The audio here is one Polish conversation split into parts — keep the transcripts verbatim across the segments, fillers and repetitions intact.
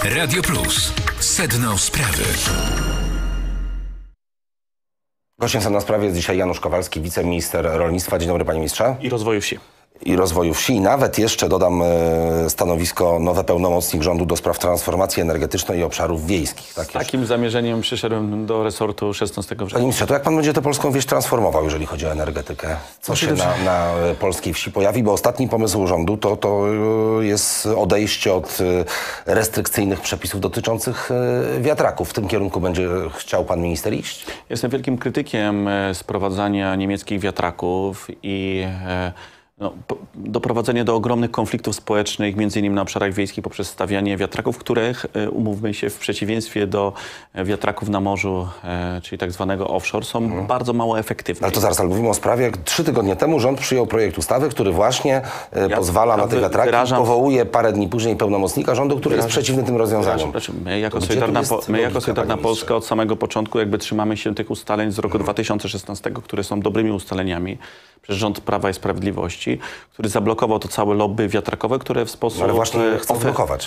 Radio Plus. Sedno sprawy. Gościem Sedna Sprawy jest dzisiaj Janusz Kowalski, wiceminister rolnictwa. Dzień dobry, panie ministrze. I rozwoju wsi. I rozwoju wsi. I nawet jeszcze dodam e, stanowisko nowy pełnomocnik rządu do spraw transformacji energetycznej i obszarów wiejskich. Tak Z takim już. zamierzeniem przyszedłem do resortu szesnastego września. Panie ministrze, to jak pan będzie tę polską wieś transformował, jeżeli chodzi o energetykę? Co się na, na polskiej wsi pojawi? Bo ostatni pomysł rządu to, to jest odejście od restrykcyjnych przepisów dotyczących wiatraków. W tym kierunku będzie chciał pan minister iść? Jestem wielkim krytykiem sprowadzania niemieckich wiatraków i No, doprowadzenie do ogromnych konfliktów społecznych, między innymi na obszarach wiejskich poprzez stawianie wiatraków, których, umówmy się, w przeciwieństwie do wiatraków na morzu, e, czyli tak zwanego offshore, są hmm. bardzo mało efektywne. Ale to zaraz, ale mówimy o sprawie, jak trzy tygodnie temu rząd przyjął projekt ustawy, który właśnie e, ja pozwala na te wiatraki wyrażam, i powołuje parę dni później pełnomocnika rządu, który wyrażam, jest przeciwny tym rozwiązaniom. My jako Solidarna, po, my jako Solidarna Polska od samego początku jakby trzymamy się tych ustaleń z roku hmm. dwa tysiące szesnastego, które są dobrymi ustaleniami przez rząd Prawa i Sprawiedliwości, który zablokował to całe lobby wiatrakowe, które w sposób... No ale właśnie chce blokować.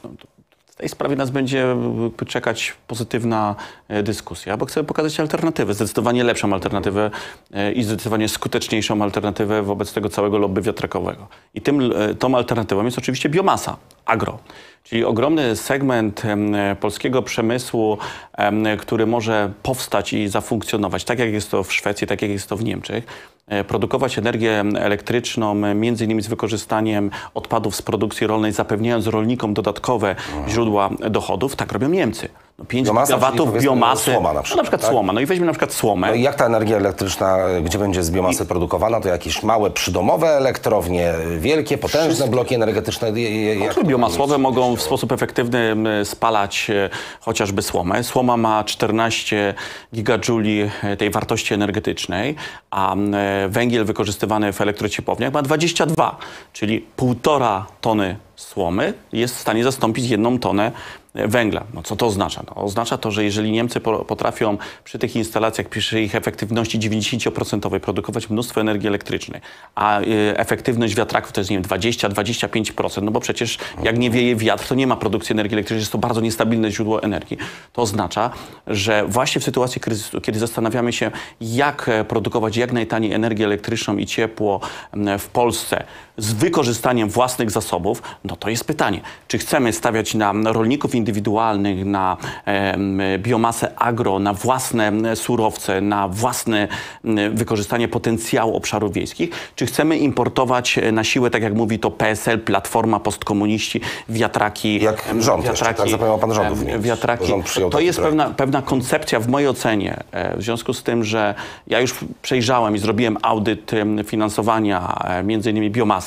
W tej sprawie nas będzie czekać pozytywna dyskusja, bo chcemy pokazać alternatywę, zdecydowanie lepszą alternatywę i zdecydowanie skuteczniejszą alternatywę wobec tego całego lobby wiatrakowego. I tym, tą alternatywą jest oczywiście biomasa, agro. Czyli ogromny segment polskiego przemysłu, który może powstać i zafunkcjonować, tak jak jest to w Szwecji, tak jak jest to w Niemczech, produkować energię elektryczną, między innymi z wykorzystaniem odpadów z produkcji rolnej, zapewniając rolnikom dodatkowe źródła dochodów. Tak robią Niemcy. No pięć gigawatów biomasy, słoma na przykład, no na przykład tak? słoma. No i weźmy na przykład słomę. No i jak ta energia elektryczna, gdzie będzie z biomasy I... produkowana, to jakieś małe przydomowe elektrownie, wielkie, potężne Wszystkie. bloki energetyczne? Jak biomasłowe mogą w sposób efektywny spalać chociażby słomę. Słoma ma czternaście gigadżuli tej wartości energetycznej, a węgiel wykorzystywany w elektrociepłowniach ma dwadzieścia dwa, czyli półtora tony słomy jest w stanie zastąpić jedną tonę węgla. No co to oznacza? No, oznacza to, że jeżeli Niemcy potrafią przy tych instalacjach, przy ich efektywności dziewięćdziesięcioprocentowej produkować mnóstwo energii elektrycznej, a y, efektywność wiatraków to jest, nie wiem, dwadzieścia do dwudziestu pięciu procent, no bo przecież jak nie wieje wiatr, to nie ma produkcji energii elektrycznej, jest to bardzo niestabilne źródło energii. To oznacza, że właśnie w sytuacji kryzysu, kiedy zastanawiamy się, jak produkować jak najtaniej energię elektryczną i ciepło w Polsce z wykorzystaniem własnych zasobów, no to jest pytanie, czy chcemy stawiać na rolników indywidualnych, na e, biomasę agro, na własne surowce, na własne e, wykorzystanie potencjału obszarów wiejskich, czy chcemy importować na siłę, tak jak mówi to P S L, Platforma, postkomuniści, wiatraki. Jak rząd wiatraki, jeszcze, tak zapomniał pan rządów. E, wiatraki. To jest pewna, pewna koncepcja w mojej ocenie, e, w związku z tym, że ja już przejrzałem i zrobiłem audyt e, finansowania e, między innymi biomasy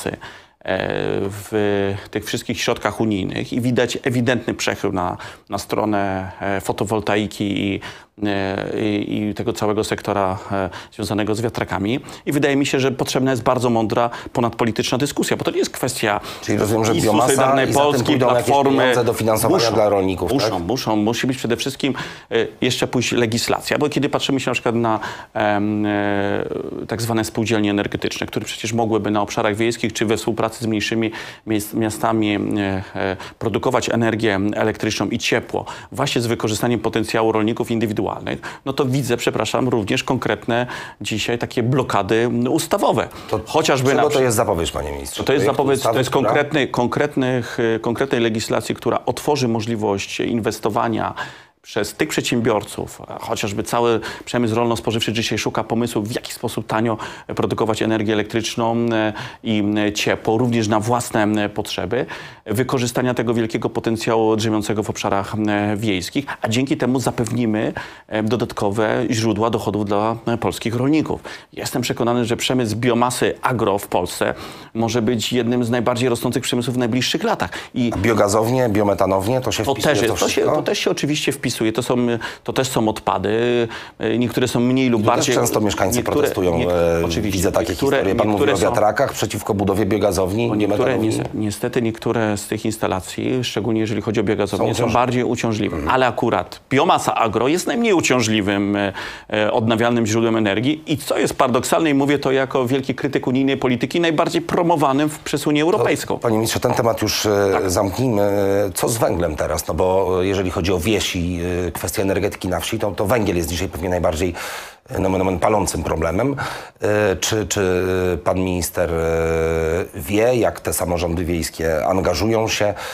w tych wszystkich środkach unijnych i widać ewidentny przechył na, na stronę fotowoltaiki i, i, i tego całego sektora związanego z wiatrakami. I wydaje mi się, że potrzebna jest bardzo mądra, ponadpolityczna dyskusja, bo to nie jest kwestia... Czyli rozumiem, że biomasa Solidarnej i Polski, Platformy... dofinansowania muszą, dla rolników, muszą, tak? muszą, musi być przede wszystkim jeszcze pójść legislacja, bo kiedy patrzymy się na przykład na e, tak zwane spółdzielnie energetyczne, które przecież mogłyby na obszarach wiejskich czy we współpracy z mniejszymi miastami e, produkować energię elektryczną i ciepło właśnie z wykorzystaniem potencjału rolników indywidualnych, no to widzę, przepraszam, również konkretne dzisiaj takie blokady ustawowe. To chociażby czego na... to jest zapowiedź, panie ministrze? To jest zapowiedź, ustawy, to jest która... konkretnej, konkretnych, konkretnej legislacji, która otworzy możliwość inwestowania przez tych przedsiębiorców, chociażby cały przemysł rolno-spożywczy dzisiaj szuka pomysłów, w jaki sposób tanio produkować energię elektryczną i ciepło, również na własne potrzeby, wykorzystania tego wielkiego potencjału drzemiącego w obszarach wiejskich, a dzięki temu zapewnimy dodatkowe źródła dochodów dla polskich rolników. Jestem przekonany, że przemysł biomasy agro w Polsce może być jednym z najbardziej rosnących przemysłów w najbliższych latach. I a biogazownie, biometanownie, to się to wpisuje też, to to, się, to też się oczywiście wpisuje. wpisuje. To, są, to też są odpady. Niektóre są mniej lub I bardziej... Też często mieszkańcy niektóre, protestują. Nie, oczywiście. Widzę takie niektóre, historie. Pan mówi o są, wiatrakach przeciwko budowie biogazowni. Bo nie niektóre, metanowni. niestety niektóre z tych instalacji, szczególnie jeżeli chodzi o biogazownię, są, są bardziej uciążliwe. Mhm. Ale akurat biomasa agro jest najmniej uciążliwym e, e, odnawialnym źródłem energii i co jest paradoksalne, i mówię to jako wielki krytyk unijnej polityki, najbardziej promowanym przez Unię Europejską. To, panie ministrze, ten temat już e, tak. zamknijmy. Co z węglem teraz? No bo jeżeli chodzi o wieś i e, kwestię energetyki na wsi, to, to węgiel jest dzisiaj pewnie najbardziej nomen omen palącym problemem. E, czy, czy pan minister e, wie, jak te samorządy wiejskie angażują się e,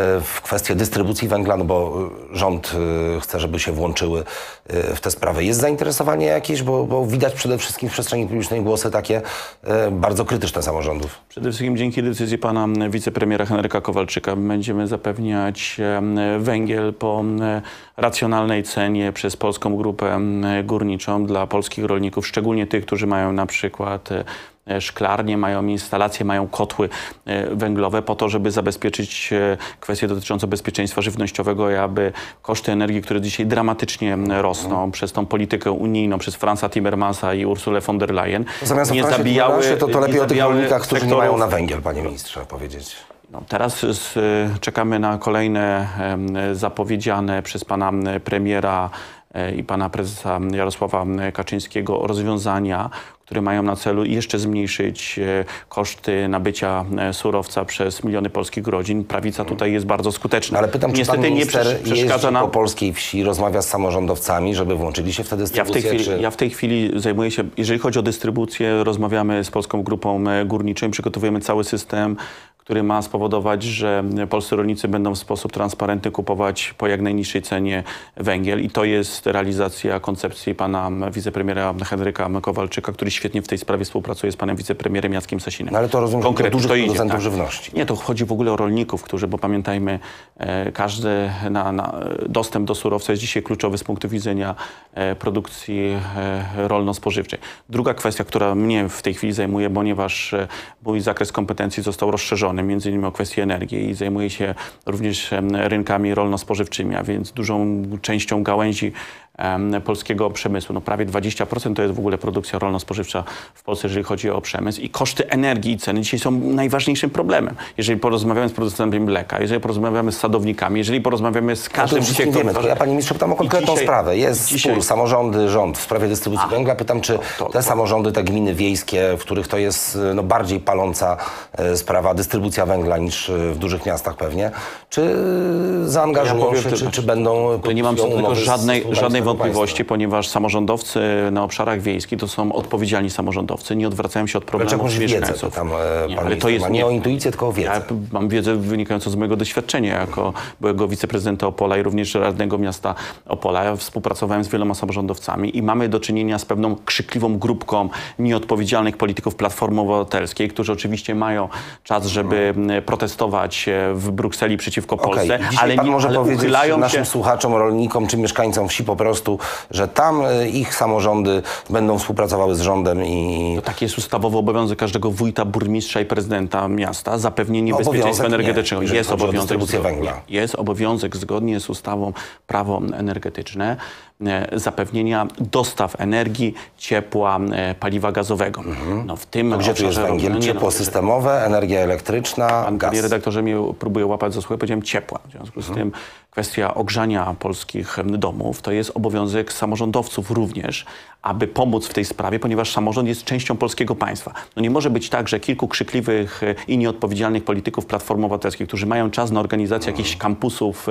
w kwestię dystrybucji węgla, no bo rząd e, chce, żeby się włączyły e, w te sprawy. Jest zainteresowanie jakieś, bo, bo widać przede wszystkim w przestrzeni publicznej głosy takie e, bardzo krytyczne samorządów. Przede wszystkim dzięki decyzji pana wicepremiera Henryka Kowalczyka będziemy zapewniać e, węgiel po e, racjonalnej cenie przez Polską Grupę e, Górniczą dla polskich rolników, szczególnie tych, którzy mają na przykład e, szklarnie, mają instalacje, mają kotły e, węglowe po to, żeby zabezpieczyć e, kwestie dotyczące bezpieczeństwa żywnościowego i aby koszty energii, które dzisiaj dramatycznie rosną mm. przez tą politykę unijną, przez Franza Timmermansa i Ursulę von der Leyen, zamiast nie zabijały... To, to lepiej o tych rolnikach, którzy sektorów... nie mają na węgiel, panie ministrze, powiedzieć. No, teraz z, czekamy na kolejne e, zapowiedziane przez pana premiera e, i pana prezesa Jarosława Kaczyńskiego rozwiązania, które mają na celu jeszcze zmniejszyć e, koszty nabycia e, surowca przez miliony polskich rodzin. Prawica tutaj jest bardzo skuteczna. Ale pytam, Niestety czy pan minister nie przeszkadza nam... po polskiej wsi, rozmawia z samorządowcami, żeby włączyli się w tę dystrybucję? Ja w tej chwili, czy... ja w tej chwili zajmuję się, jeżeli chodzi o dystrybucję, rozmawiamy z Polską Grupą Górniczą, przygotowujemy cały system, który ma spowodować, że polscy rolnicy będą w sposób transparentny kupować po jak najniższej cenie węgiel. I to jest realizacja koncepcji pana wicepremiera Henryka Kowalczyka, który świetnie w tej sprawie współpracuje z panem wicepremierem Jackiem Sasinem. No ale to rozumiem, że dużych producentów tak. żywności. Nie, to chodzi w ogóle o rolników, którzy, bo pamiętajmy, e, każdy na, na dostęp do surowca jest dzisiaj kluczowy z punktu widzenia e, produkcji e, rolno-spożywczej. Druga kwestia, która mnie w tej chwili zajmuje, ponieważ e, mój zakres kompetencji został rozszerzony, między innymi o kwestie energii i zajmuje się również rynkami rolno-spożywczymi, a więc dużą częścią gałęzi um, polskiego przemysłu. No prawie dwadzieścia procent to jest w ogóle produkcja rolno-spożywcza w Polsce, jeżeli chodzi o przemysł. I koszty energii i ceny dzisiaj są najważniejszym problemem. Jeżeli porozmawiamy z producentami mleka, jeżeli porozmawiamy z sadownikami, jeżeli porozmawiamy z każdym... No to wiemy, to ja pani ministrze pytam o konkretną dzisiaj, sprawę. Jest dzisiaj... spór, samorządy, rząd w sprawie dystrybucji a, węgla. Pytam, czy to, to, te samorządy, te gminy wiejskie, w których to jest no, bardziej paląca e, sprawa, dystrybucja węgla niż w dużych miastach pewnie, czy zaangażują ja powiem, się, czy, czy będą... Nie mam co do tego żadnej, żadnej wątpliwości, państwa. Ponieważ samorządowcy na obszarach wiejskich to są odpowiedzialni samorządowcy, nie odwracają się od problemów mieszkańców. Wiedzę, tam, nie, pan ale to jest ma nie o intuicję, tylko o wiedzę. Ja mam wiedzę wynikającą z mojego doświadczenia jako byłego wiceprezydenta Opola i również radnego miasta Opola. Ja współpracowałem z wieloma samorządowcami i mamy do czynienia z pewną krzykliwą grupką nieodpowiedzialnych polityków Platformy Obywatelskiej, którzy oczywiście mają czas, żeby protestować w Brukseli przeciwko Polsce, okay. ale pan nie może ale powiedzieć naszym się... słuchaczom, rolnikom czy mieszkańcom wsi po prostu, że tam ich samorządy będą współpracowały z rządem i... To taki jest ustawowy obowiązek każdego wójta, burmistrza i prezydenta miasta, zapewnienie bezpieczeństwa energetycznego. Nie, jest obowiązek węgla. Jest obowiązek zgodnie z ustawą prawo energetyczne zapewnienia dostaw energii, ciepła, paliwa gazowego. Mhm. No w tym to gdzie tu jest węgiel? No, ciepło no, systemowe, energia elektryczna, pan, gaz. Panie redaktorze mnie próbuje łapać za słuchę, powiedziałem ciepła. W związku z mhm. tym kwestia ogrzania polskich domów to jest obowiązek samorządowców również, aby pomóc w tej sprawie, ponieważ samorząd jest częścią polskiego państwa. No nie może być tak, że kilku krzykliwych i nieodpowiedzialnych polityków Platformy Obywatelskiej, którzy mają czas na organizację jakichś kampusów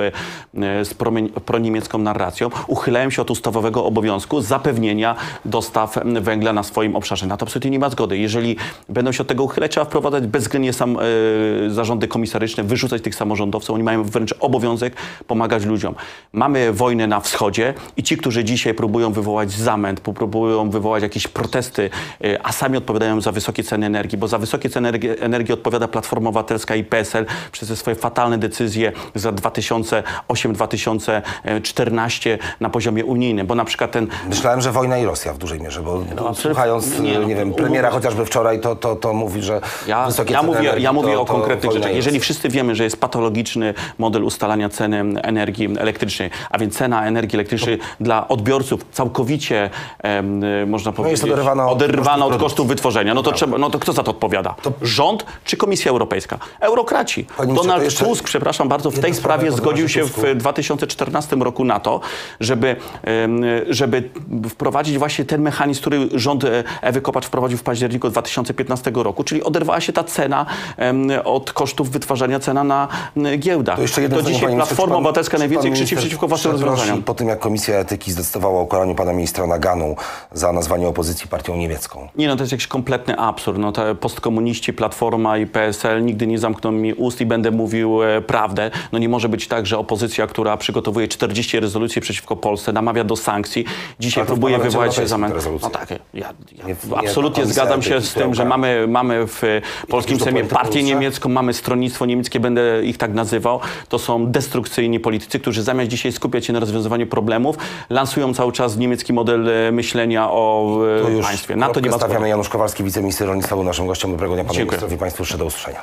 z proniemiecką narracją, uchylają się od ustawowego obowiązku zapewnienia dostaw węgla na swoim obszarze. Na to absolutnie nie ma zgody. Jeżeli będą się od tego uchylać, trzeba wprowadzać bezwzględnie sam, e, zarządy komisaryczne, wyrzucać tych samorządowców. Oni mają wręcz obowiązek pomagać ludziom. Mamy wojnę na wschodzie i I ci, którzy dzisiaj próbują wywołać zamęt, próbują wywołać jakieś protesty, a sami odpowiadają za wysokie ceny energii, bo za wysokie ceny energii, energii odpowiada Platforma Obywatelska i P S L przez te swoje fatalne decyzje za dwa tysiące ósmy dwa tysiące czternaście na poziomie unijnym, bo na przykład ten... Myślałem, że wojna i Rosja w dużej mierze, bo no, słuchając, nie, no, nie wiem, premiera chociażby wczoraj, to, to, to mówi, że ja, wysokie ja ceny mówię, energii, ja mówię to, o to konkretnych rzeczach. Jeżeli Rosja. wszyscy wiemy, że jest patologiczny model ustalania ceny energii elektrycznej, a więc cena energii elektrycznej to... dla odbiorców całkowicie, em, można powiedzieć, jest oderwana od, oderwana od kosztów kosztów wytworzenia, no to, trzeba, no to kto za to odpowiada? To... Rząd czy Komisja Europejska? Eurokraci. Panie Donald jeszcze... Tusk, przepraszam bardzo, w tej sprawie zgodził się w dwa tysiące czternastym roku na to, żeby, żeby wprowadzić właśnie ten mechanizm, który rząd Ewy Kopacz wprowadził w październiku dwa tysiące piętnastego roku, czyli oderwała się ta cena od kosztów wytwarzania cena na giełdach. To, jeszcze to dzisiaj Platforma Obywatelska najwięcej krzyczy przeciwko własnym rozwiązaniom. Po tym, jak Komisja Etyki zdecydowała o ukaraniu pana ministra Naganu za nazwanie opozycji partią niemiecką. Nie, no to jest jakiś kompletny absurd. No, te postkomuniści, Platforma i P S L nigdy nie zamkną mi ust i będę mówił e, prawdę. No nie może być tak, że opozycja, która przygotowuje czterdzieści rezolucji przeciwko Polsce, namawia do sankcji, dzisiaj próbuje wywołać zamęt. No tak, ja, ja nie, absolutnie nie zgadzam się z tym, że mamy, mamy w polskim Sejmie partię niemiecką, mamy stronnictwo niemieckie, będę ich tak nazywał. To są destrukcyjni politycy, którzy zamiast dzisiaj skupiać się na rozwiązywaniu problemów, lansują cały czas niemiecki model myślenia o to państwie. Na to nie ma stawiamy. Janusz Kowalski, wiceminister rolnictwa, był naszym gościem. Dobrego dnia panu Dziękuję. ministrowi, państwu jeszcze do usłyszenia.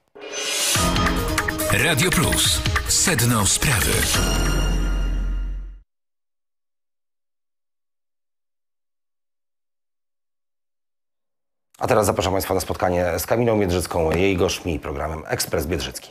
Radio Plus. Sedno sprawy. A teraz zapraszam państwa na spotkanie z Kamilą Biedrzycką, jej gośćmi, programem Ekspres Biedrzycki.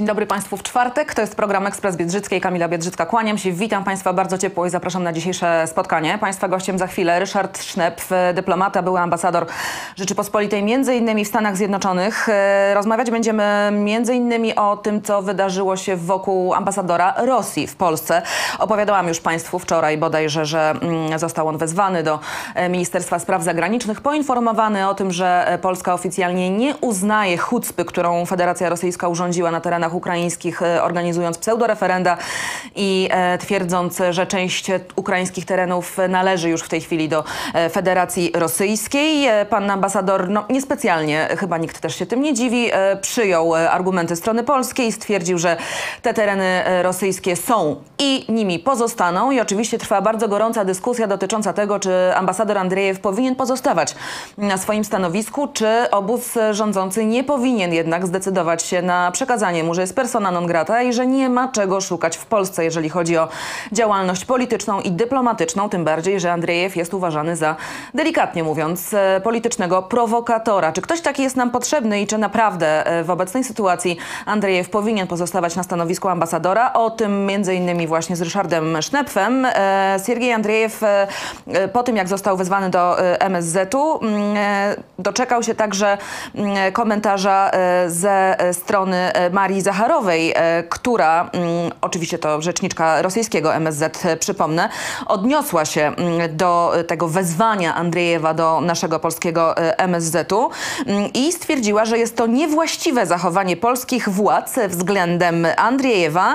dobry Państwu w czwartek. To jest program Ekspres Biedrzyckiej. Kamila Biedrzycka, kłaniam się. Witam Państwa bardzo ciepło i zapraszam na dzisiejsze spotkanie. Państwa gościem za chwilę Ryszard Sznepf, dyplomata, były ambasador Rzeczypospolitej między innymi w Stanach Zjednoczonych. Rozmawiać będziemy między innymi o tym, co wydarzyło się wokół ambasadora Rosji w Polsce. Opowiadałam już Państwu wczoraj bodajże, że został on wezwany do Ministerstwa Spraw Zagranicznych, poinformowany o tym, że Polska oficjalnie nie uznaje chucpy, którą Federacja Rosyjska urządziła na terenach ukraińskich, organizując pseudoreferenda i e, twierdząc, że część ukraińskich terenów należy już w tej chwili do e, Federacji Rosyjskiej. E, pan ambasador, no niespecjalnie, chyba nikt też się tym nie dziwi, e, przyjął argumenty strony polskiej, stwierdził, że te tereny e, rosyjskie są i nimi pozostaną i oczywiście trwa bardzo gorąca dyskusja dotycząca tego, czy ambasador Andrejew powinien pozostawać na swoim stanowisku, czy obóz rządzący nie powinien jednak zdecydować się na przekazanie mu, że jest persona non grata i że nie ma czego szukać w Polsce, jeżeli chodzi o działalność polityczną i dyplomatyczną, tym bardziej, że Andrejew jest uważany za, delikatnie mówiąc, politycznego prowokatora. Czy ktoś taki jest nam potrzebny i czy naprawdę w obecnej sytuacji Andrejew powinien pozostawać na stanowisku ambasadora? O tym między innymi właśnie z Ryszardem Sznepfem. Siergiej Andrejew po tym, jak został wezwany do M S Z-u, doczekał się także komentarza ze strony Marii Zacharowej, która, oczywiście to rzeczniczka rosyjskiego M S Z, przypomnę, odniosła się do tego wezwania Andrejewa do naszego polskiego M S Z-u i stwierdziła, że jest to niewłaściwe zachowanie polskich władz względem Andrejewa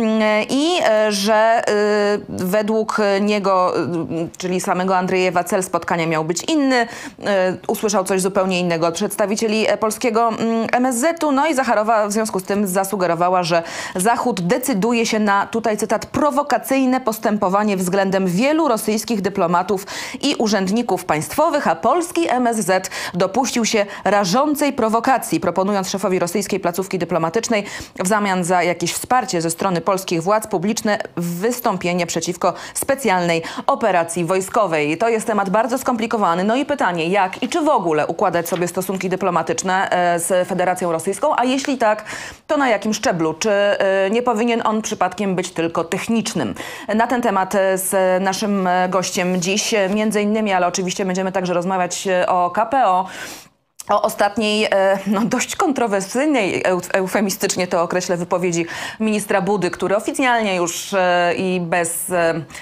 i że według niego, czyli samego Andrejewa, cel spotkania miał być inny. Usłyszał coś zupełnie innego od przedstawicieli polskiego M S Z-u. No i Zacharowa w związku z tym zasugerowała, że Zachód decyduje się na, tutaj cytat, prowokacyjne postępowanie względem wielu rosyjskich dyplomatów i urzędników państwowych, a polski M S Z dopuścił się rażącej prowokacji, proponując szefowi rosyjskiej placówki dyplomatycznej w zamian za jakieś wsparcie ze strony polskich władz publiczne wystąpienie przeciwko specjalnej operacji wojskowej. To jest temat bardzo skomplikowany. No i pytanie, jak i czy w ogóle układać sobie stosunki dyplomatyczne z Federacją Rosyjską, a jeśli tak, to na jakim szczeblu? Czy nie powinien on przypadkiem być tylko technicznym? Na ten temat z naszym gościem dziś między innymi, ale oczywiście będziemy także rozmawiać o K P O, o ostatniej, no dość kontrowersyjnej, eufemistycznie to określę, wypowiedzi ministra Budy, który oficjalnie już i bez...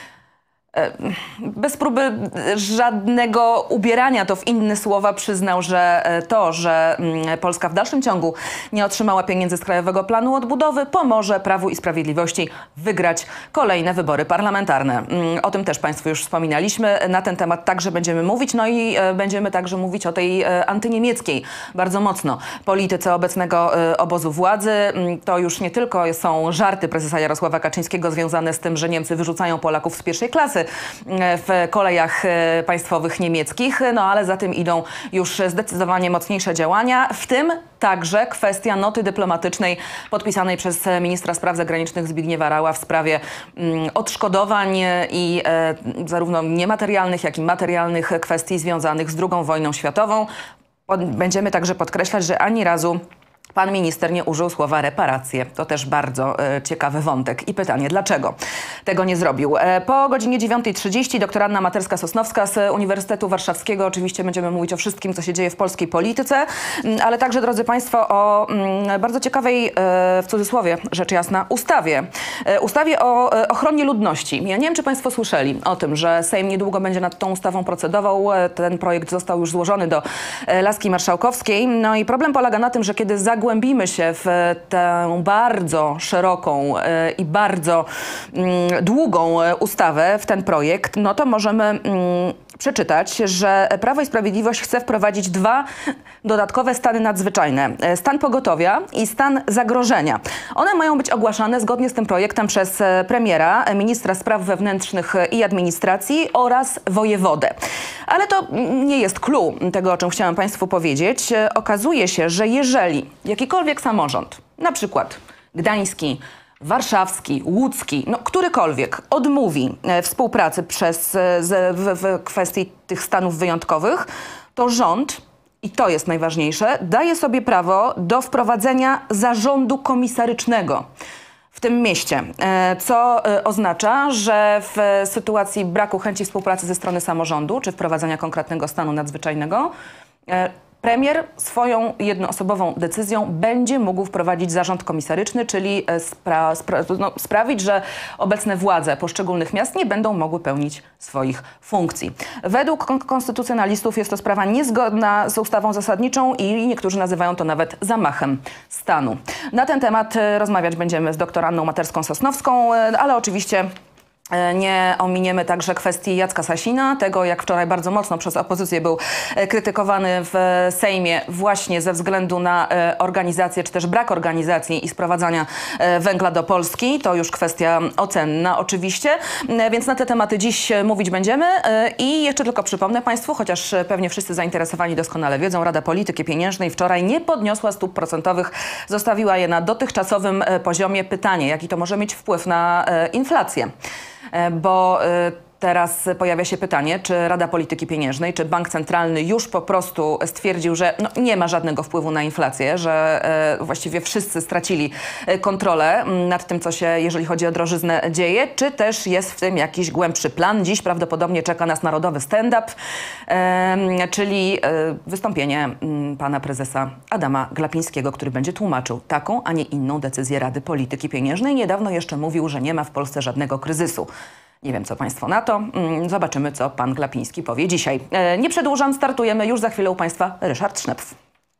bez próby żadnego ubierania to w inne słowa przyznał, że to, że Polska w dalszym ciągu nie otrzymała pieniędzy z Krajowego Planu Odbudowy, pomoże Prawu i Sprawiedliwości wygrać kolejne wybory parlamentarne. O tym też Państwu już wspominaliśmy. Na ten temat także będziemy mówić. No i będziemy także mówić o tej antyniemieckiej, bardzo mocno, polityce obecnego obozu władzy. To już nie tylko są żarty prezesa Jarosława Kaczyńskiego związane z tym, że Niemcy wyrzucają Polaków z pierwszej klasy w kolejach państwowych niemieckich, no ale za tym idą już zdecydowanie mocniejsze działania, w tym także kwestia noty dyplomatycznej podpisanej przez ministra spraw zagranicznych Zbigniewa Raua w sprawie mm, odszkodowań i e, zarówno niematerialnych, jak i materialnych kwestii związanych z drugą wojną światową. Będziemy także podkreślać, że ani razu pan minister nie użył słowa reparacje. To też bardzo e, ciekawy wątek. I pytanie, dlaczego tego nie zrobił? E, po godzinie dziewiątej trzydzieści doktor Anna Materska-Sosnowska z Uniwersytetu Warszawskiego. Oczywiście będziemy mówić o wszystkim, co się dzieje w polskiej polityce, ale także, drodzy Państwo, o mm, bardzo ciekawej, e, w cudzysłowie, rzecz jasna, ustawie. E, ustawie o e, ochronie ludności. Ja nie wiem, czy Państwo słyszeli o tym, że Sejm niedługo będzie nad tą ustawą procedował. E, ten projekt został już złożony do e, laski marszałkowskiej. No i problem polega na tym, że kiedy zagłębimy się w tę bardzo szeroką i bardzo długą ustawę, w ten projekt, no to możemy przeczytać, że Prawo i Sprawiedliwość chce wprowadzić dwa dodatkowe stany nadzwyczajne. Stan pogotowia i stan zagrożenia. One mają być ogłaszane zgodnie z tym projektem przez premiera, ministra spraw wewnętrznych i administracji oraz wojewodę. Ale to nie jest clou tego, o czym chciałam Państwu powiedzieć. Okazuje się, że jeżeli jakikolwiek samorząd, na przykład gdański, warszawski, łódzki, no którykolwiek odmówi e, współpracy przez, e, z, w, w kwestii tych stanów wyjątkowych, to rząd i to jest najważniejsze, daje sobie prawo do wprowadzenia zarządu komisarycznego w tym mieście, co oznacza, że w sytuacji braku chęci współpracy ze strony samorządu, czy wprowadzenia konkretnego stanu nadzwyczajnego, premier swoją jednoosobową decyzją będzie mógł wprowadzić zarząd komisaryczny, czyli spra spra no, sprawić, że obecne władze poszczególnych miast nie będą mogły pełnić swoich funkcji. Według kon konstytucjonalistów jest to sprawa niezgodna z ustawą zasadniczą i niektórzy nazywają to nawet zamachem stanu. Na ten temat rozmawiać będziemy z doktor Anną Materską-Sosnowską, ale oczywiście nie ominiemy także kwestii Jacka Sasina, tego jak wczoraj bardzo mocno przez opozycję był krytykowany w Sejmie właśnie ze względu na organizację, czy też brak organizacji i sprowadzania węgla do Polski. To już kwestia ocenna oczywiście, więc na te tematy dziś mówić będziemy. I jeszcze tylko przypomnę Państwu, chociaż pewnie wszyscy zainteresowani doskonale wiedzą, Rada Polityki Pieniężnej wczoraj nie podniosła stóp procentowych, zostawiła je na dotychczasowym poziomie. Pytanie, jaki to może mieć wpływ na inflację? Bo teraz pojawia się pytanie, czy Rada Polityki Pieniężnej, czy Bank Centralny już po prostu stwierdził, że no, nie ma żadnego wpływu na inflację, że e, właściwie wszyscy stracili kontrolę nad tym, co się, jeżeli chodzi o drożyznę, dzieje, czy też jest w tym jakiś głębszy plan. Dziś prawdopodobnie czeka nas narodowy stand-up, e, czyli e, wystąpienie m, pana prezesa Adama Glapińskiego, który będzie tłumaczył taką, a nie inną decyzję Rady Polityki Pieniężnej. Niedawno jeszcze mówił, że nie ma w Polsce żadnego kryzysu. Nie wiem, co Państwo na to. Zobaczymy, co pan Glapiński powie dzisiaj. Nie przedłużam, startujemy już za chwilę u Państwa. Ryszard Sznepf.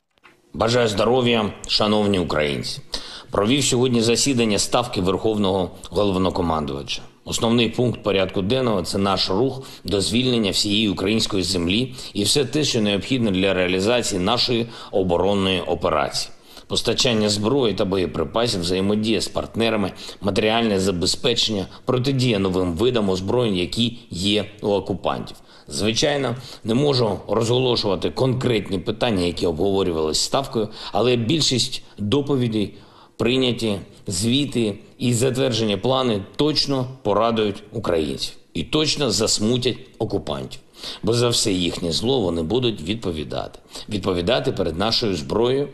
Бажаю здоров'я, шановні українці. Провів сьогодні засідання Ставки Верховного Головнокомандувача. Основний пункт порядку денного – це наш рух до звільнення всієї української землі і все те, що необхідно для реалізації нашої оборонної операції. Постачання зброї та боєприпасів, взаємодія з партнерами, матеріальне забезпечення, протидія новим видам озброєнь, які є у окупантів. Звичайно, не можу розголошувати конкретні питання, які обговорювалися Ставкою, але більшість доповідей прийняті, звіти і затверджені плани точно порадують українців і точно засмутять окупантів. Бо за все їхнє зло вони будуть відповідати. Відповідати перед нашою зброєю,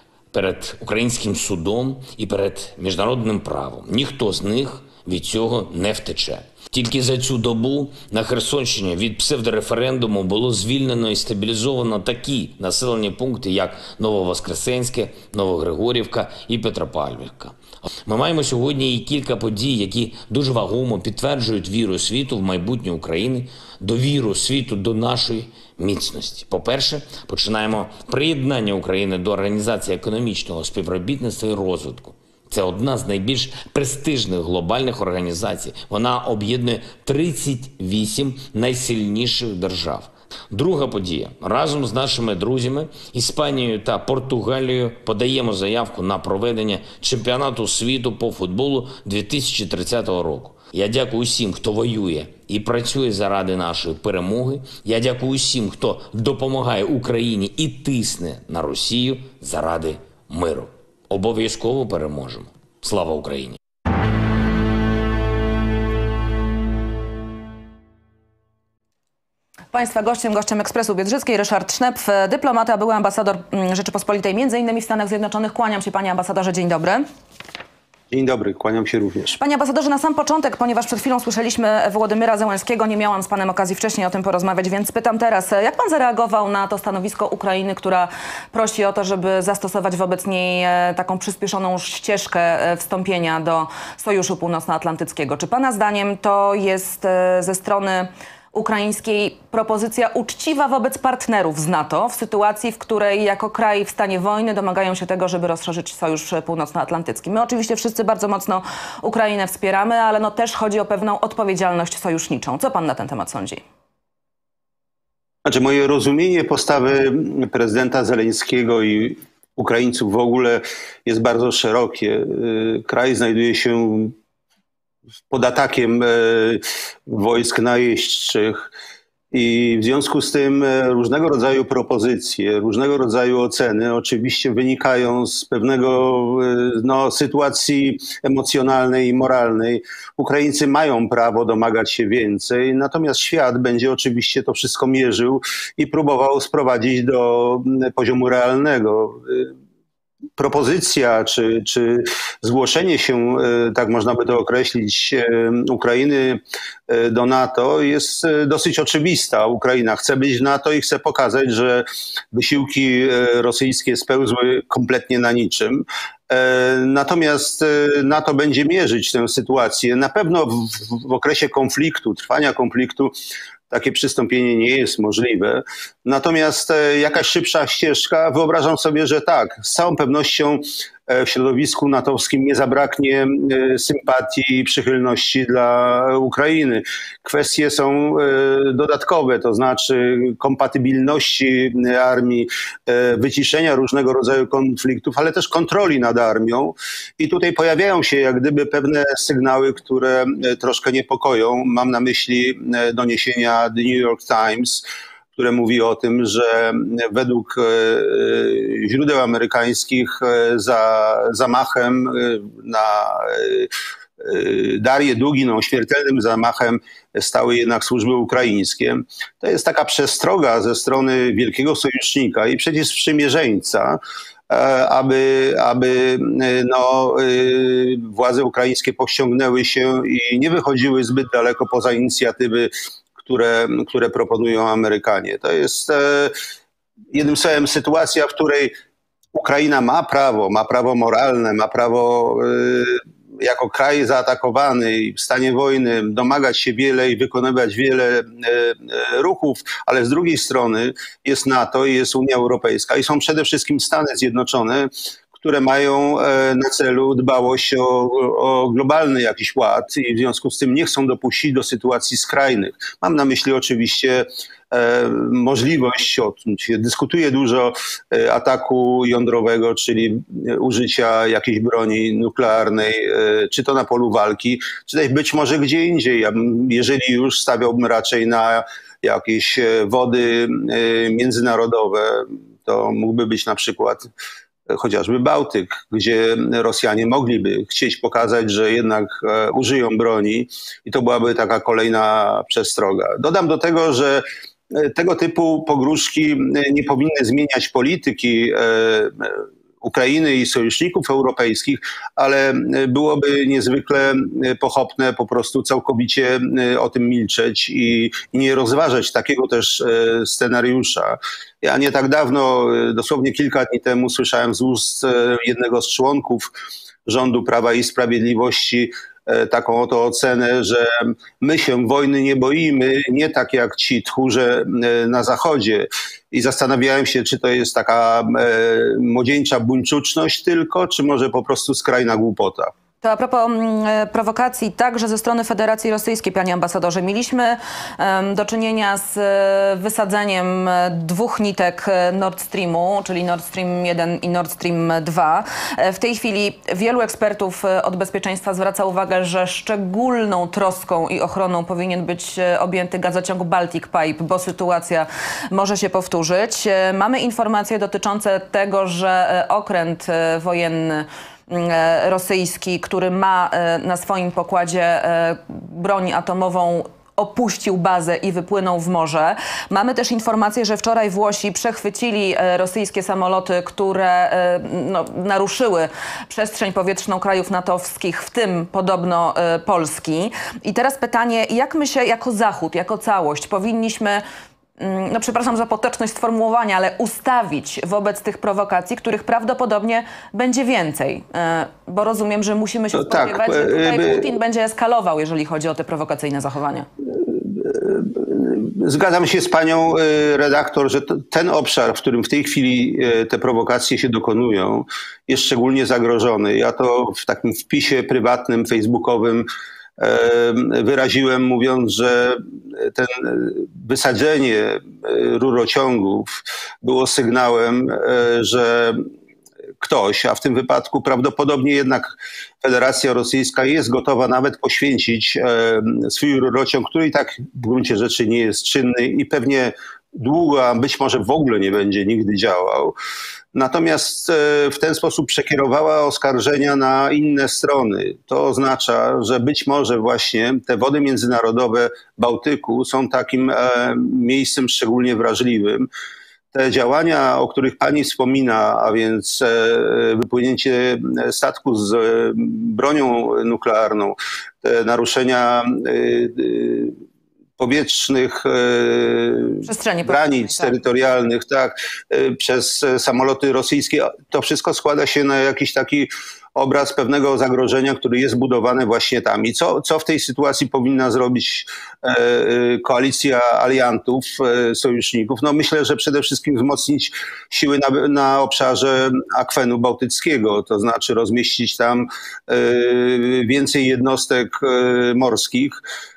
перед українським судом і перед міжнародним правом. Ніхто з них від цього не втече. Тільки за цю добу на Херсонщині від псевдореферендуму було звільнено і стабілізовано такі населені пункти, як Нововоскресенське, Новогригорівка і Петропавлівка. Ми маємо сьогодні і кілька подій, які дуже вагомо підтверджують віру світу в майбутнє України, довіру світу до нашої міцності. По-перше, починаємо приєднання України до Організації економічного співробітництва і розвитку. Це одна з найбільш престижних глобальних організацій. Вона об'єднує тридцять вісім найсильніших держав. Друга подія. Разом з нашими друзями Іспанією та Португалією подаємо заявку на проведення чемпіонату світу по футболу дві тисячі тридцятого року. Я дякую усім, хто воює і працює заради нашої перемоги. Я дякую усім, хто допомагає Україні і тисне на Росію заради миру. Обов'язково переможемо. Слава Україні! Państwa gościem, gościem Ekspresu Biedrzyckiej, Ryszard Sznepf, dyplomata, były ambasador Rzeczypospolitej między innymi w Stanach Zjednoczonych. Kłaniam się, panie ambasadorze, dzień dobry. Dzień dobry, kłaniam się również. Panie ambasadorze, na sam początek, ponieważ przed chwilą słyszeliśmy Wołodymyra Zełenskiego, nie miałam z panem okazji wcześniej o tym porozmawiać, więc pytam teraz, jak pan zareagował na to stanowisko Ukrainy, która prosi o to, żeby zastosować wobec niej taką przyspieszoną ścieżkę wstąpienia do Sojuszu Północnoatlantyckiego? Czy pana zdaniem to jest ze strony ukraińskiej propozycja uczciwa wobec partnerów z NATO w sytuacji, w której jako kraj w stanie wojny domagają się tego, żeby rozszerzyć Sojusz Północnoatlantycki? My oczywiście wszyscy bardzo mocno Ukrainę wspieramy, ale no też chodzi o pewną odpowiedzialność sojuszniczą. Co pan na ten temat sądzi? Znaczy, moje rozumienie postawy prezydenta Zeleńskiego i Ukraińców w ogóle jest bardzo szerokie. Kraj znajduje się pod atakiem e, wojsk najeźdźczych. I w związku z tym różnego rodzaju propozycje, różnego rodzaju oceny oczywiście wynikają z pewnego no, sytuacji emocjonalnej i moralnej. Ukraińcy mają prawo domagać się więcej, natomiast świat będzie oczywiście to wszystko mierzył i próbował sprowadzić do poziomu realnego. Propozycja czy, czy zgłoszenie się, tak można by to określić, Ukrainy do NATO jest dosyć oczywista. Ukraina chce być w NATO i chce pokazać, że wysiłki rosyjskie spełzły kompletnie na niczym. Natomiast NATO będzie mierzyć tę sytuację. Na pewno w, w okresie konfliktu, trwania konfliktu, takie przystąpienie nie jest możliwe. Natomiast jakaś szybsza ścieżka, wyobrażam sobie, że tak, z całą pewnością w środowisku natowskim nie zabraknie sympatii i przychylności dla Ukrainy. Kwestie są dodatkowe, to znaczy kompatybilności armii, wyciszenia różnego rodzaju konfliktów, ale też kontroli nad armią. I tutaj pojawiają się jak gdyby pewne sygnały, które troszkę niepokoją. Mam na myśli doniesienia The New York Times, które mówi o tym, że według źródeł amerykańskich za zamachem na Darię Duginą, śmiertelnym zamachem, stały jednak służby ukraińskie. To jest taka przestroga ze strony wielkiego sojusznika i przecież sprzymierzeńca, aby, aby no, władze ukraińskie powściągnęły się i nie wychodziły zbyt daleko poza inicjatywy, które, które proponują Amerykanie. To jest e, jednym słowem sytuacja, w której Ukraina ma prawo, ma prawo moralne, ma prawo e, jako kraj zaatakowany i w stanie wojny domagać się wiele i wykonywać wiele e, e, ruchów, ale z drugiej strony jest NATO i jest Unia Europejska i są przede wszystkim Stany Zjednoczone, które mają na celu dbałość o, o globalny jakiś ład i w związku z tym nie chcą dopuścić do sytuacji skrajnych. Mam na myśli oczywiście e, możliwość, o tym się dyskutuje dużo, e, ataku jądrowego, czyli użycia jakiejś broni nuklearnej, e, czy to na polu walki, czy też być może gdzie indziej. Ja, jeżeli już stawiałbym raczej na jakieś wody e, międzynarodowe, to mógłby być na przykład chociażby Bałtyk, gdzie Rosjanie mogliby chcieć pokazać, że jednak użyją broni i to byłaby taka kolejna przestroga. Dodam do tego, że tego typu pogróżki nie powinny zmieniać polityki Ukrainy i sojuszników europejskich, ale byłoby niezwykle pochopne po prostu całkowicie o tym milczeć i, i nie rozważać takiego też scenariusza. Ja nie tak dawno, dosłownie kilka dni temu, słyszałem z ust jednego z członków rządu Prawa i Sprawiedliwości taką oto ocenę, że my się wojny nie boimy, nie tak jak ci tchórze na Zachodzie. I zastanawiałem się, czy to jest taka e, młodzieńcza buńczuczność tylko, czy może po prostu skrajna głupota. To a propos mm, prowokacji także ze strony Federacji Rosyjskiej, panie ambasadorze. Mieliśmy um, do czynienia z e, wysadzeniem dwóch nitek Nord Streamu, czyli Nord Stream jeden i Nord Stream dwa. E, w tej chwili wielu ekspertów od bezpieczeństwa zwraca uwagę, że szczególną troską i ochroną powinien być objęty gazociąg Baltic Pipe, bo sytuacja może się powtórzyć. E, mamy informacje dotyczące tego, że okręt wojenny rosyjski, który ma na swoim pokładzie broń atomową, opuścił bazę i wypłynął w morze. Mamy też informację, że wczoraj Włosi przechwycili rosyjskie samoloty, które no, naruszyły przestrzeń powietrzną krajów natowskich, w tym podobno Polski. I teraz pytanie, jak my się jako Zachód, jako całość powinniśmy, no przepraszam za potoczność sformułowania, ale ustawić wobec tych prowokacji, których prawdopodobnie będzie więcej. Bo rozumiem, że musimy się no spodziewać, tak, że tutaj Putin będzie eskalował, jeżeli chodzi o te prowokacyjne zachowania. Zgadzam się z panią redaktor, że ten obszar, w którym w tej chwili te prowokacje się dokonują, jest szczególnie zagrożony. Ja to w takim wpisie prywatnym, facebookowym wyraziłem, mówiąc, że ten wysadzenie rurociągów było sygnałem, że ktoś, a w tym wypadku prawdopodobnie jednak Federacja Rosyjska jest gotowa nawet poświęcić swój rurociąg, który i tak w gruncie rzeczy nie jest czynny i pewnie długo, a być może w ogóle nie będzie nigdy działał. Natomiast w ten sposób przekierowała oskarżenia na inne strony. To oznacza, że być może właśnie te wody międzynarodowe Bałtyku są takim miejscem szczególnie wrażliwym. Te działania, o których pani wspomina, a więc wypłynięcie statku z bronią nuklearną, te naruszenia powietrznych Przestrzeni granic tak. terytorialnych, tak, przez samoloty rosyjskie. To wszystko składa się na jakiś taki obraz pewnego zagrożenia, który jest budowany właśnie tam. I co, co w tej sytuacji powinna zrobić e, koalicja aliantów, e, sojuszników? No myślę, że przede wszystkim wzmocnić siły na, na obszarze akwenu bałtyckiego, to znaczy rozmieścić tam e, więcej jednostek e, morskich.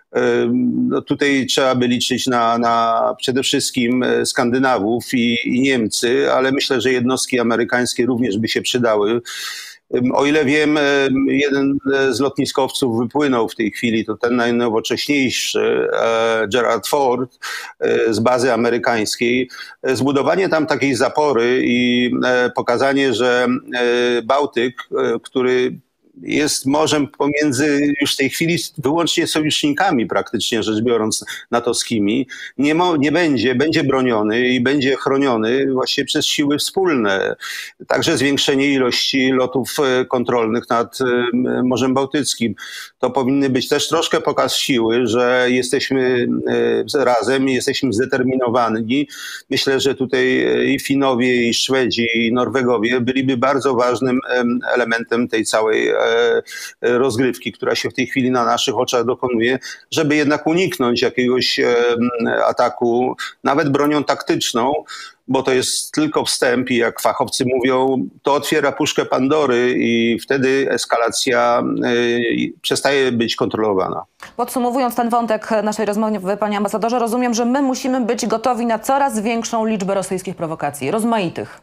No tutaj trzeba by liczyć na, na przede wszystkim Skandynawów i, i Niemcy, ale myślę, że jednostki amerykańskie również by się przydały. O ile wiem, jeden z lotniskowców wypłynął w tej chwili, to ten najnowocześniejszy, Gerald Ford z bazy amerykańskiej. Zbudowanie tam takiej zapory i pokazanie, że Bałtyk, który jest morzem pomiędzy już w tej chwili wyłącznie sojusznikami praktycznie rzecz biorąc natowskimi, nie, mo, nie będzie, będzie broniony i będzie chroniony właśnie przez siły wspólne. Także zwiększenie ilości lotów kontrolnych nad Morzem Bałtyckim. To powinny być też troszkę pokaz siły, że jesteśmy razem, jesteśmy zdeterminowani. Myślę, że tutaj i Finowie, i Szwedzi, i Norwegowie byliby bardzo ważnym elementem tej całej rozgrywki, która się w tej chwili na naszych oczach dokonuje, żeby jednak uniknąć jakiegoś ataku, nawet bronią taktyczną, bo to jest tylko wstęp i jak fachowcy mówią, to otwiera puszkę Pandory i wtedy eskalacja przestaje być kontrolowana. Podsumowując ten wątek naszej rozmowy, panie ambasadorze, rozumiem, że my musimy być gotowi na coraz większą liczbę rosyjskich prowokacji, rozmaitych.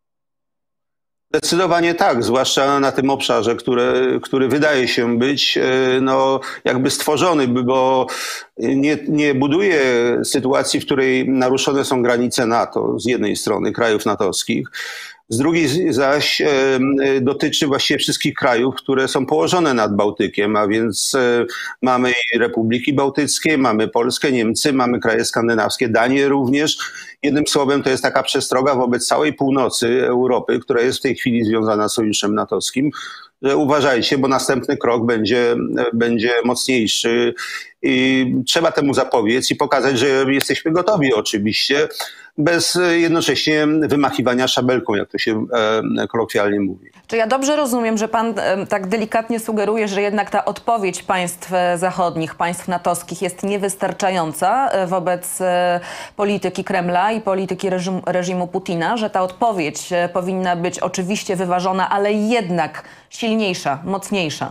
Zdecydowanie tak, zwłaszcza na tym obszarze, który, który wydaje się być no, jakby stworzony, bo nie, nie buduje sytuacji, w której naruszone są granice NATO z jednej strony, krajów natowskich, z drugiej zaś e, dotyczy właściwie wszystkich krajów, które są położone nad Bałtykiem, a więc e, mamy i Republiki Bałtyckie, mamy Polskę, Niemcy, mamy kraje skandynawskie, Danię również. Jednym słowem to jest taka przestroga wobec całej północy Europy, która jest w tej chwili związana z sojuszem natowskim, że uważajcie, bo następny krok będzie, będzie mocniejszy i trzeba temu zapobiec i pokazać, że jesteśmy gotowi oczywiście, bez jednocześnie wymachiwania szabelką, jak to się e, kolokwialnie mówi. Czy ja dobrze rozumiem, że pan e, tak delikatnie sugeruje, że jednak ta odpowiedź państw zachodnich, państw natowskich jest niewystarczająca wobec e, polityki Kremla i polityki reżim, reżimu Putina, że ta odpowiedź e, powinna być oczywiście wyważona, ale jednak silniejsza, mocniejsza?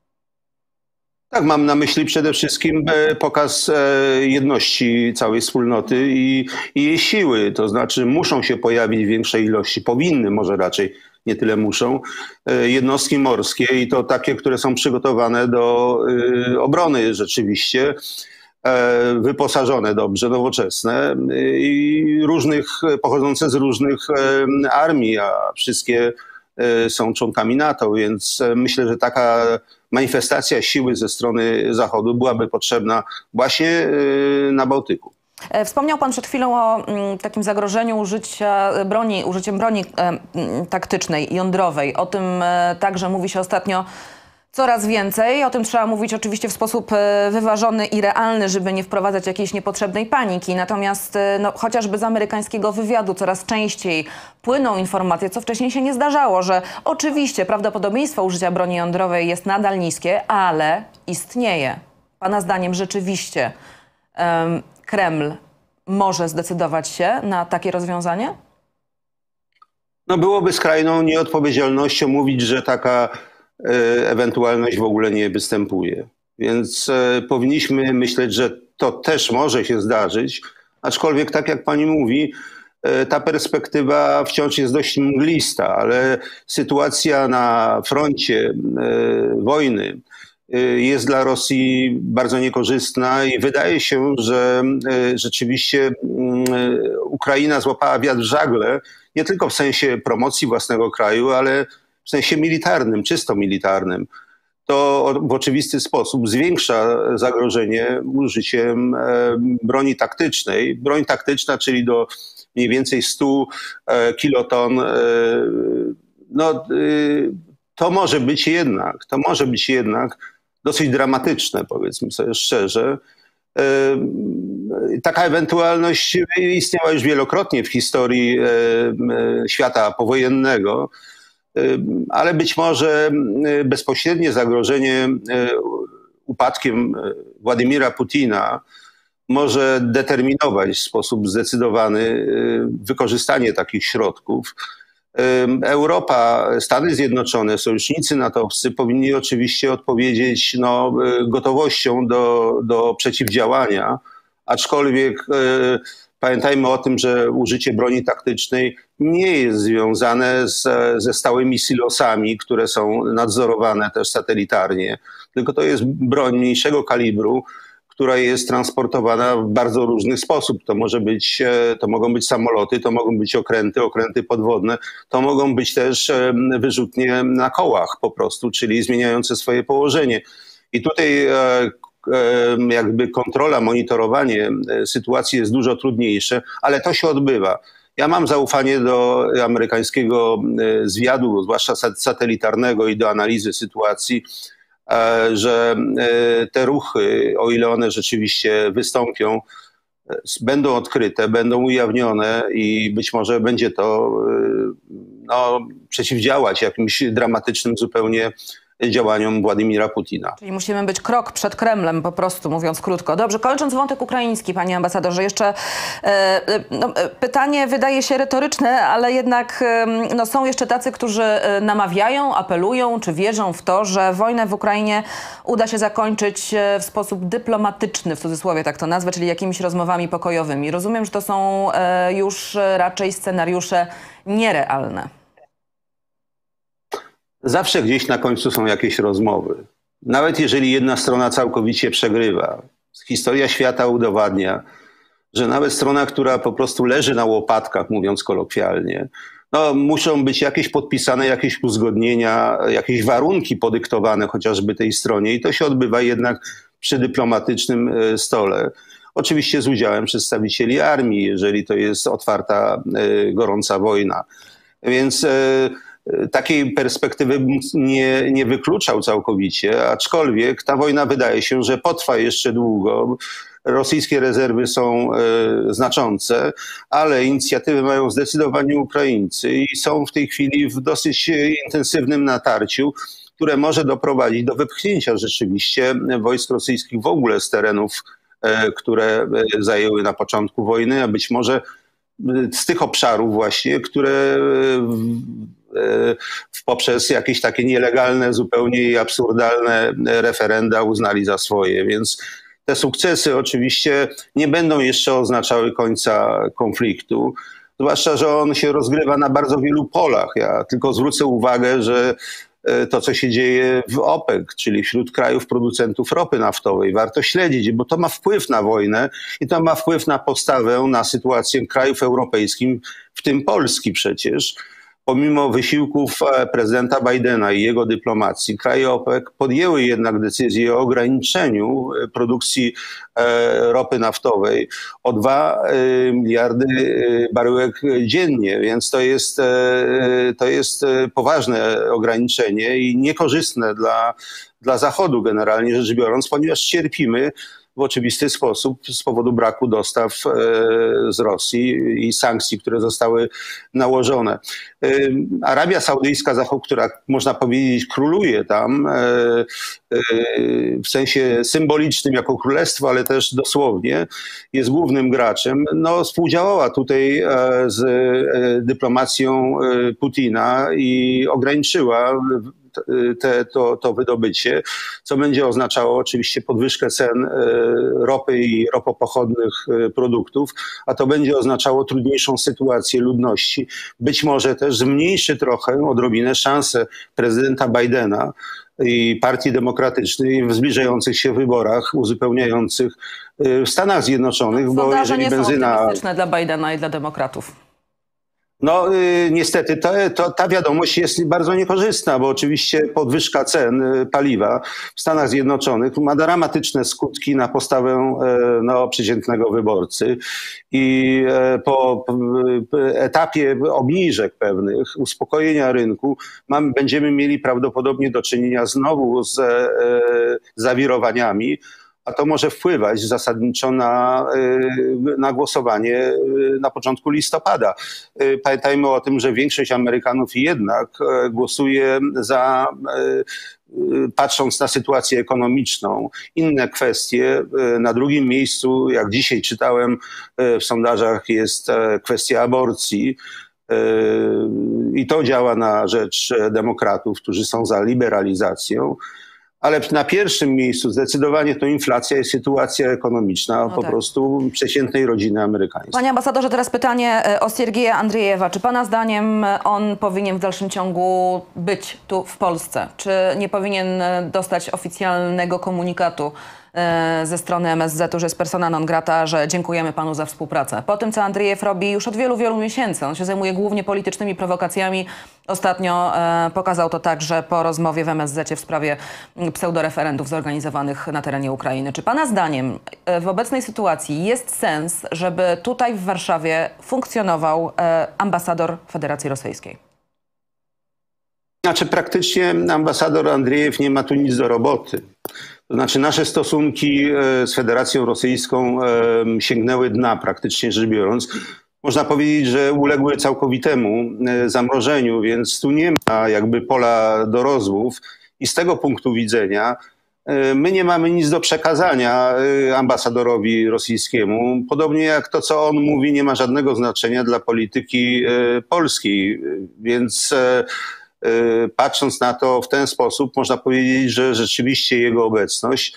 Tak, mam na myśli przede wszystkim pokaz jedności całej wspólnoty i, i jej siły. To znaczy muszą się pojawić w większej ilości, powinny może raczej, nie tyle muszą, jednostki morskie i to takie, które są przygotowane do obrony rzeczywiście, wyposażone dobrze, nowoczesne i różnych, pochodzące z różnych armii, a wszystkie są członkami NATO, więc myślę, że taka manifestacja siły ze strony Zachodu byłaby potrzebna właśnie na Bałtyku. Wspomniał pan przed chwilą o takim zagrożeniu użycia broni, użyciem broni taktycznej, jądrowej. O tym także mówi się ostatnio coraz więcej. O tym trzeba mówić oczywiście w sposób wyważony i realny, żeby nie wprowadzać jakiejś niepotrzebnej paniki. Natomiast no, chociażby z amerykańskiego wywiadu coraz częściej płyną informacje, co wcześniej się nie zdarzało, że oczywiście prawdopodobieństwo użycia broni jądrowej jest nadal niskie, ale istnieje. Pana zdaniem rzeczywiście um, Kreml może zdecydować się na takie rozwiązanie? No byłoby skrajną nieodpowiedzialnością mówić, że taka ewentualność w ogóle nie występuje. Więc e, powinniśmy myśleć, że to też może się zdarzyć, aczkolwiek tak jak pani mówi, ta perspektywa wciąż jest dość mglista, ale sytuacja na froncie wojny jest dla Rosji bardzo niekorzystna i wydaje się, że rzeczywiście Ukraina złapała wiatr w żagle, nie tylko w sensie promocji własnego kraju, ale w sensie militarnym, czysto militarnym. To w oczywisty sposób zwiększa zagrożenie użyciem broni taktycznej. Broń taktyczna, czyli do mniej więcej stu kiloton, no to może być jednak, to może być jednak dosyć dramatyczne, powiedzmy sobie szczerze. Taka ewentualność istniała już wielokrotnie w historii świata powojennego, ale być może bezpośrednie zagrożenie upadkiem Władimira Putina może determinować w sposób zdecydowany wykorzystanie takich środków. Europa, Stany Zjednoczone, sojusznicy natowscy powinni oczywiście odpowiedzieć no, gotowością do, do przeciwdziałania, aczkolwiek e, pamiętajmy o tym, że użycie broni taktycznej nie jest związane z, ze stałymi silosami, które są nadzorowane też satelitarnie, tylko to jest broń mniejszego kalibru, która jest transportowana w bardzo różny sposób. To może być, to mogą być samoloty, to mogą być okręty, okręty podwodne, to mogą być też wyrzutnie na kołach po prostu, czyli zmieniające swoje położenie. I tutaj jakby kontrola, monitorowanie sytuacji jest dużo trudniejsze, ale to się odbywa. Ja mam zaufanie do amerykańskiego zwiadu, zwłaszcza satelitarnego i do analizy sytuacji, że te ruchy, o ile one rzeczywiście wystąpią, będą odkryte, będą ujawnione i być może będzie to no, przeciwdziałać jakimś dramatycznym zupełnie działaniom Władimira Putina. Czyli musimy być krok przed Kremlem, po prostu mówiąc krótko. Dobrze, kończąc wątek ukraiński, panie ambasadorze, jeszcze e, no, pytanie wydaje się retoryczne, ale jednak e, no, są jeszcze tacy, którzy namawiają, apelują, czy wierzą w to, że wojnę w Ukrainie uda się zakończyć w sposób dyplomatyczny, w cudzysłowie tak to nazwę, czyli jakimiś rozmowami pokojowymi. Rozumiem, że to są e, już raczej scenariusze nierealne. Zawsze gdzieś na końcu są jakieś rozmowy. Nawet jeżeli jedna strona całkowicie przegrywa. Historia świata udowadnia, że nawet strona, która po prostu leży na łopatkach, mówiąc kolokwialnie, no, muszą być jakieś podpisane, jakieś uzgodnienia, jakieś warunki podyktowane chociażby tej stronie i to się odbywa jednak przy dyplomatycznym stole. Oczywiście z udziałem przedstawicieli armii, jeżeli to jest otwarta, gorąca wojna. Więc takiej perspektywy nie, nie wykluczał całkowicie, aczkolwiek ta wojna wydaje się, że potrwa jeszcze długo. Rosyjskie rezerwy są e, znaczące, ale inicjatywy mają zdecydowanie Ukraińcy i są w tej chwili w dosyć intensywnym natarciu, które może doprowadzić do wypchnięcia rzeczywiście wojsk rosyjskich w ogóle z terenów, e, które zajęły na początku wojny, a być może z tych obszarów właśnie, które poprzez jakieś takie nielegalne, zupełnie i absurdalne referenda uznali za swoje. Więc te sukcesy oczywiście nie będą jeszcze oznaczały końca konfliktu, zwłaszcza że on się rozgrywa na bardzo wielu polach. Ja tylko zwrócę uwagę, że to, co się dzieje w OPEC, czyli wśród krajów producentów ropy naftowej, warto śledzić, bo to ma wpływ na wojnę i to ma wpływ na postawę, na sytuację krajów europejskich, w tym Polski przecież. Pomimo wysiłków prezydenta Bidena i jego dyplomacji, kraje OPEC podjęły jednak decyzję o ograniczeniu produkcji ropy naftowej o dwa miliardy baryłek dziennie, więc to jest, to jest poważne ograniczenie i niekorzystne dla, dla Zachodu generalnie rzecz biorąc, ponieważ cierpimy w oczywisty sposób z powodu braku dostaw z Rosji i sankcji, które zostały nałożone. Arabia Saudyjska, która można powiedzieć króluje tam w sensie symbolicznym jako królestwo, ale też dosłownie jest głównym graczem, no współdziałała tutaj z dyplomacją Putina i ograniczyła te, to, to wydobycie, co będzie oznaczało oczywiście podwyżkę cen ropy i ropopochodnych produktów, a to będzie oznaczało trudniejszą sytuację ludności. Być może też zmniejszy trochę, odrobinę szanse prezydenta Bidena i Partii Demokratycznej w zbliżających się wyborach uzupełniających w Stanach Zjednoczonych, bo Sondaże jeżeli nie benzyna... są optymistyczne dla Bidena i dla demokratów. No y, niestety to, to, ta wiadomość jest bardzo niekorzystna, bo oczywiście podwyżka cen y, paliwa w Stanach Zjednoczonych ma dramatyczne skutki na postawę y, no, przeciętnego wyborcy i y, po y, etapie obniżek pewnych, uspokojenia rynku mamy, będziemy mieli prawdopodobnie do czynienia znowu z y, zawirowaniami, a to może wpływać zasadniczo na, na głosowanie na początku listopada. Pamiętajmy o tym, że większość Amerykanów jednak głosuje za, patrząc na sytuację ekonomiczną, inne kwestie. Na drugim miejscu, jak dzisiaj czytałem w sondażach, jest kwestia aborcji. I to działa na rzecz demokratów, którzy są za liberalizacją. Ale na pierwszym miejscu zdecydowanie to inflacja i sytuacja ekonomiczna no po tak. prostu przeciętnej rodziny amerykańskiej. Panie ambasadorze, teraz pytanie o Siergieja Andriejewa. Czy pana zdaniem on powinien w dalszym ciągu być tu w Polsce? Czy nie powinien dostać oficjalnego komunikatu ze strony M S Z-u, że jest persona non grata, że dziękujemy panu za współpracę? Po tym, co Andriejew robi już od wielu, wielu miesięcy. On się zajmuje głównie politycznymi prowokacjami. Ostatnio e, pokazał to także po rozmowie w M S Z-cie w sprawie pseudoreferendów zorganizowanych na terenie Ukrainy. Czy pana zdaniem e, w obecnej sytuacji jest sens, żeby tutaj w Warszawie funkcjonował e, ambasador Federacji Rosyjskiej? Znaczy praktycznie ambasador Andriejew nie ma tu nic do roboty. To znaczy nasze stosunki z Federacją Rosyjską sięgnęły dna, praktycznie rzecz biorąc. Można powiedzieć, że uległy całkowitemu zamrożeniu, więc tu nie ma jakby pola do rozmów i z tego punktu widzenia my nie mamy nic do przekazania ambasadorowi rosyjskiemu. Podobnie jak to, co on mówi, nie ma żadnego znaczenia dla polityki polskiej, więc patrząc na to w ten sposób, można powiedzieć, że rzeczywiście jego obecność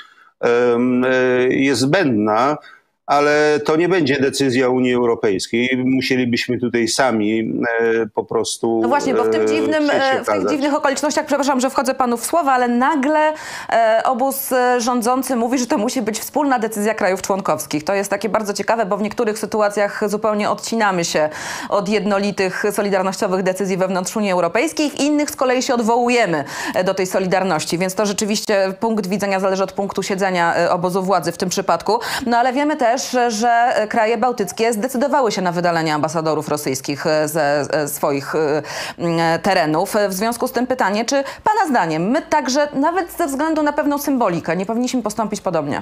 jest zbędna, ale to nie będzie decyzja Unii Europejskiej. Musielibyśmy tutaj sami po prostu. No właśnie, bo w tym dziwnym, w tych dziwnych okolicznościach, przepraszam, że wchodzę panu w słowa, ale nagle e, obóz rządzący mówi, że to musi być wspólna decyzja krajów członkowskich. To jest takie bardzo ciekawe, bo w niektórych sytuacjach zupełnie odcinamy się od jednolitych, solidarnościowych decyzji wewnątrz Unii Europejskiej, w innych z kolei się odwołujemy do tej solidarności, więc to rzeczywiście punkt widzenia zależy od punktu siedzenia obozu władzy w tym przypadku. No ale wiemy też, że kraje bałtyckie zdecydowały się na wydalenie ambasadorów rosyjskich ze swoich terenów. W związku z tym pytanie, czy pana zdaniem my także, nawet ze względu na pewną symbolikę, nie powinniśmy postąpić podobnie?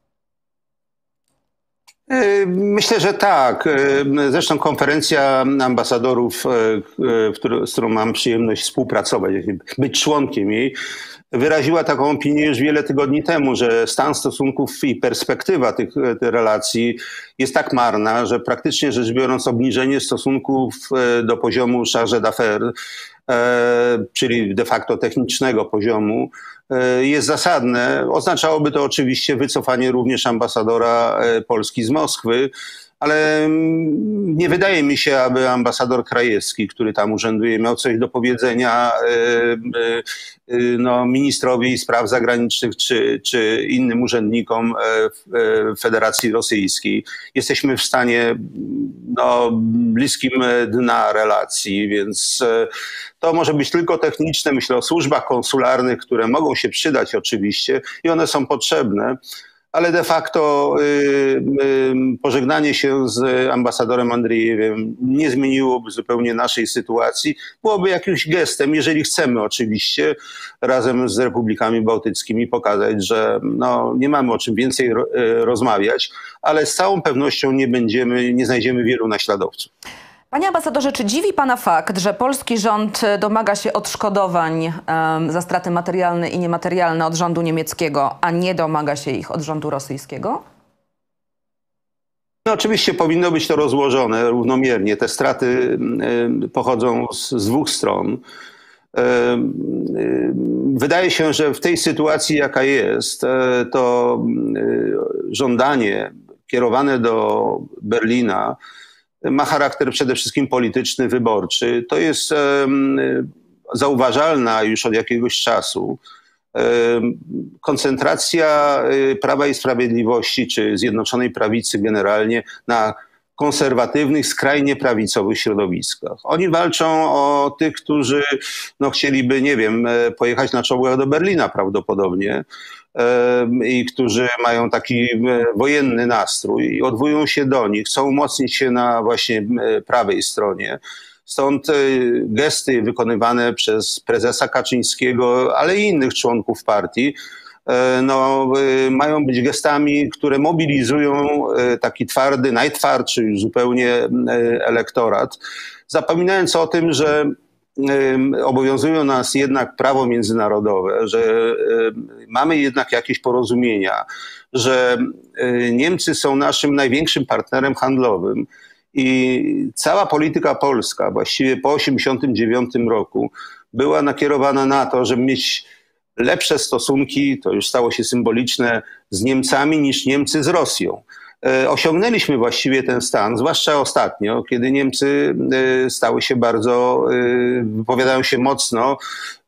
Myślę, że tak. Zresztą konferencja ambasadorów, z którą mam przyjemność współpracować, być członkiem jej, wyraziła taką opinię już wiele tygodni temu, że stan stosunków i perspektywa tych, tych relacji jest tak marna, że praktycznie rzecz biorąc obniżenie stosunków do poziomu charge d'affaires, czyli de facto technicznego poziomu, jest zasadne. Oznaczałoby to oczywiście wycofanie również ambasadora Polski z Moskwy, ale nie wydaje mi się, aby ambasador Krajewski, który tam urzęduje, miał coś do powiedzenia no, ministrowi spraw zagranicznych czy, czy innym urzędnikom Federacji Rosyjskiej. Jesteśmy w stanie no, bliskim dna relacji, więc to może być tylko techniczne. Myślę o służbach konsularnych, które mogą się przydać oczywiście i one są potrzebne. Ale de facto y, y, pożegnanie się z ambasadorem Andriejewem nie zmieniłoby zupełnie naszej sytuacji. Byłoby jakimś gestem, jeżeli chcemy oczywiście razem z republikami bałtyckimi pokazać, że no, nie mamy o czym więcej ro, y, rozmawiać, ale z całą pewnością nie będziemy, nie znajdziemy wielu naśladowców. Panie ambasadorze, czy dziwi pana fakt, że polski rząd domaga się odszkodowań um, za straty materialne i niematerialne od rządu niemieckiego, a nie domaga się ich od rządu rosyjskiego? No oczywiście powinno być to rozłożone równomiernie. Te straty y, pochodzą z, z dwóch stron. Wydaje się, że w tej sytuacji, jaka jest, to żądanie kierowane do Berlina ma charakter przede wszystkim polityczny, wyborczy. To jest zauważalna już od jakiegoś czasu koncentracja Prawa i Sprawiedliwości, czy Zjednoczonej Prawicy generalnie, na konserwatywnych, skrajnie prawicowych środowiskach. Oni walczą o tych, którzy no, chcieliby, nie wiem, pojechać na czołgach do Berlina prawdopodobnie i którzy mają taki wojenny nastrój i odwołują się do nich, chcą umocnić się na właśnie prawej stronie. Stąd gesty wykonywane przez prezesa Kaczyńskiego, ale i innych członków partii, no, mają być gestami, które mobilizują taki twardy, najtwardszy już zupełnie elektorat, zapominając o tym, że obowiązują nas jednak prawo międzynarodowe, że mamy jednak jakieś porozumienia, że Niemcy są naszym największym partnerem handlowym i cała polityka polska właściwie po osiemdziesiątym dziewiątym roku była nakierowana na to, żeby mieć lepsze stosunki, to już stało się symboliczne, z Niemcami niż Niemcy z Rosją. Osiągnęliśmy właściwie ten stan, zwłaszcza ostatnio, kiedy Niemcy stały się bardzo, wypowiadają się mocno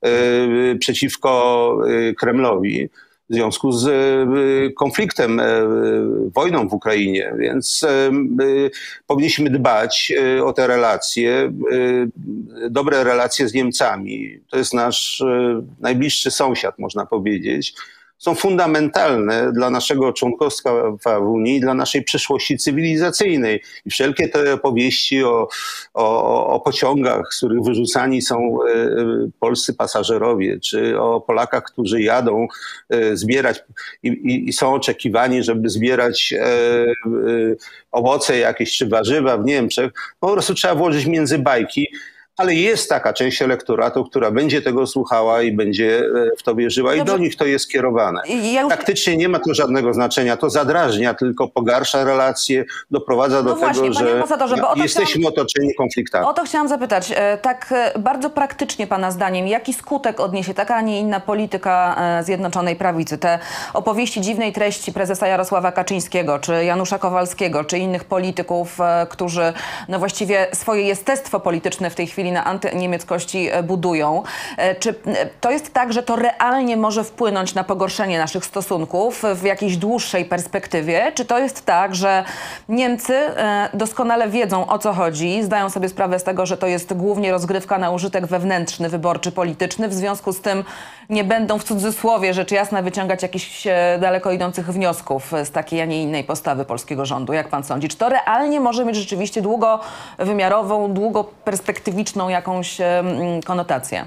przeciwko Kremlowi w związku z konfliktem, wojną w Ukrainie, więc powinniśmy dbać o te relacje, dobre relacje z Niemcami. To jest nasz najbliższy sąsiad, można powiedzieć. Są fundamentalne dla naszego członkostwa w Unii, dla naszej przyszłości cywilizacyjnej. I wszelkie te opowieści o, o, o pociągach, z których wyrzucani są polscy pasażerowie, czy o Polakach, którzy jadą zbierać i, i, i są oczekiwani, żeby zbierać e, e, owoce jakieś czy warzywa w Niemczech, po prostu trzeba włożyć między bajki. Ale jest taka część elektoratu, która będzie tego słuchała i będzie w to wierzyła. Dobrze. I do nich to jest kierowane. Ja już... Praktycznie nie ma to żadnego znaczenia. To zadrażnia, tylko pogarsza relacje, doprowadza do no tego, właśnie, że bo jesteśmy chciałam... otoczeni konfliktami. O to chciałam zapytać. Tak bardzo praktycznie pana zdaniem, jaki skutek odniesie taka, a nie inna polityka Zjednoczonej Prawicy? Te opowieści dziwnej treści prezesa Jarosława Kaczyńskiego, czy Janusza Kowalskiego, czy innych polityków, którzy no właściwie swoje jestestwo polityczne w tej chwili na antyniemieckości budują. Czy to jest tak, że to realnie może wpłynąć na pogorszenie naszych stosunków w jakiejś dłuższej perspektywie? Czy to jest tak, że Niemcy doskonale wiedzą, o co chodzi, zdają sobie sprawę z tego, że to jest głównie rozgrywka na użytek wewnętrzny, wyborczy, polityczny, w związku z tym nie będą w cudzysłowie rzecz jasna wyciągać jakichś daleko idących wniosków z takiej, a nie innej postawy polskiego rządu? Jak pan sądzi? Czy to realnie może mieć rzeczywiście długowymiarową, długoperspektywiczną jakąś konotację?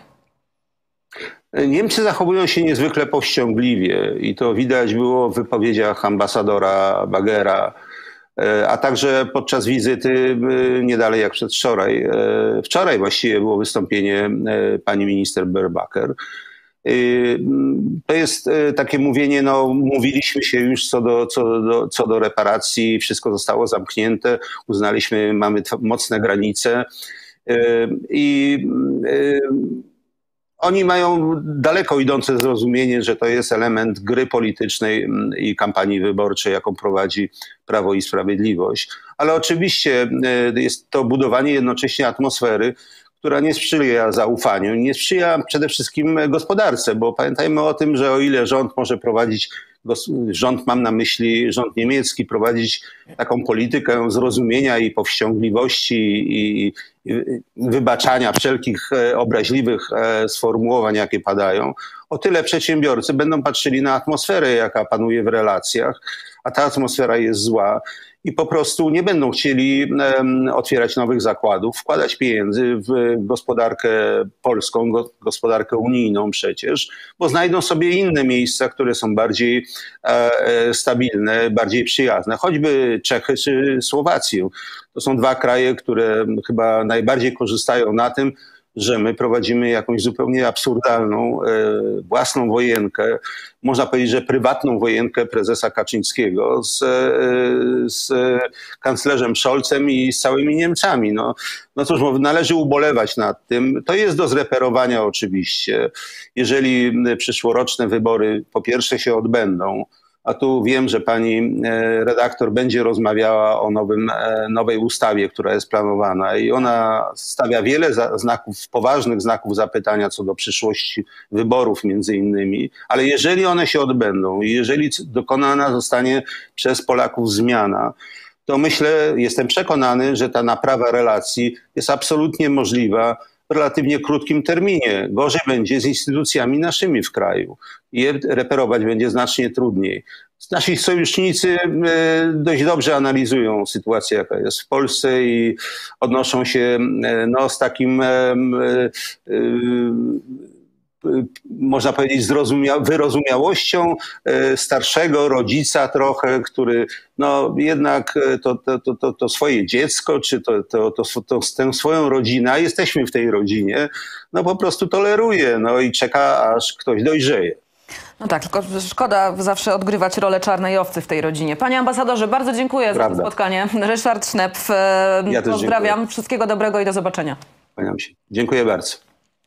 Niemcy zachowują się niezwykle powściągliwie i to widać było w wypowiedziach ambasadora Bagera, a także podczas wizyty nie dalej jak przedwczoraj. Wczoraj właściwie było wystąpienie pani minister Baerbock. To jest takie mówienie, no mówiliśmy się już co do, co do, co do reparacji, wszystko zostało zamknięte, uznaliśmy, mamy mocne granice. I oni mają daleko idące zrozumienie, że to jest element gry politycznej i kampanii wyborczej, jaką prowadzi Prawo i Sprawiedliwość. Ale oczywiście jest to budowanie jednocześnie atmosfery, która nie sprzyja zaufaniu, nie sprzyja przede wszystkim gospodarce, bo pamiętajmy o tym, że o ile rząd może prowadzić, rząd mam na myśli rząd niemiecki, prowadzić taką politykę zrozumienia i powściągliwości i wybaczania wszelkich obraźliwych sformułowań, jakie padają, o tyle przedsiębiorcy będą patrzyli na atmosferę, jaka panuje w relacjach, a ta atmosfera jest zła i po prostu nie będą chcieli um, otwierać nowych zakładów, wkładać pieniędzy w gospodarkę polską, go, gospodarkę unijną przecież, bo znajdą sobie inne miejsca, które są bardziej e, stabilne, bardziej przyjazne, choćby Czechy czy Słowację. To są dwa kraje, które chyba najbardziej korzystają na tym, że my prowadzimy jakąś zupełnie absurdalną, e, własną wojenkę, można powiedzieć, że prywatną wojenkę prezesa Kaczyńskiego z, e, z kanclerzem Scholzem i z całymi Niemcami. No, no cóż, należy ubolewać nad tym. To jest do zreperowania oczywiście. Jeżeli przyszłoroczne wybory po pierwsze się odbędą, a tu wiem, że pani redaktor będzie rozmawiała o nowym, nowej ustawie, która jest planowana i ona stawia wiele znaków, poważnych znaków zapytania co do przyszłości wyborów między innymi, ale jeżeli one się odbędą i jeżeli dokonana zostanie przez Polaków zmiana, to myślę, jestem przekonany, że ta naprawa relacji jest absolutnie możliwa w relatywnie krótkim terminie. Gorzej będzie z instytucjami naszymi w kraju. Je reperować będzie znacznie trudniej. Nasi sojusznicy dość dobrze analizują sytuację, jaka jest w Polsce i odnoszą się no, z takim można powiedzieć, zrozumia wyrozumiałością starszego rodzica trochę, który no jednak to, to, to, to swoje dziecko, czy to, to, to, to, tę swoją rodzinę, a jesteśmy w tej rodzinie, no po prostu toleruje, no i czeka, aż ktoś dojrzeje. No tak, tylko szkoda zawsze odgrywać rolę czarnej owcy w tej rodzinie. Panie ambasadorze, bardzo dziękuję Prawda. za to spotkanie. Ryszard Sznepf, ja pozdrawiam. Dziękuję. Wszystkiego dobrego i do zobaczenia. Kłaniam się. Dziękuję bardzo.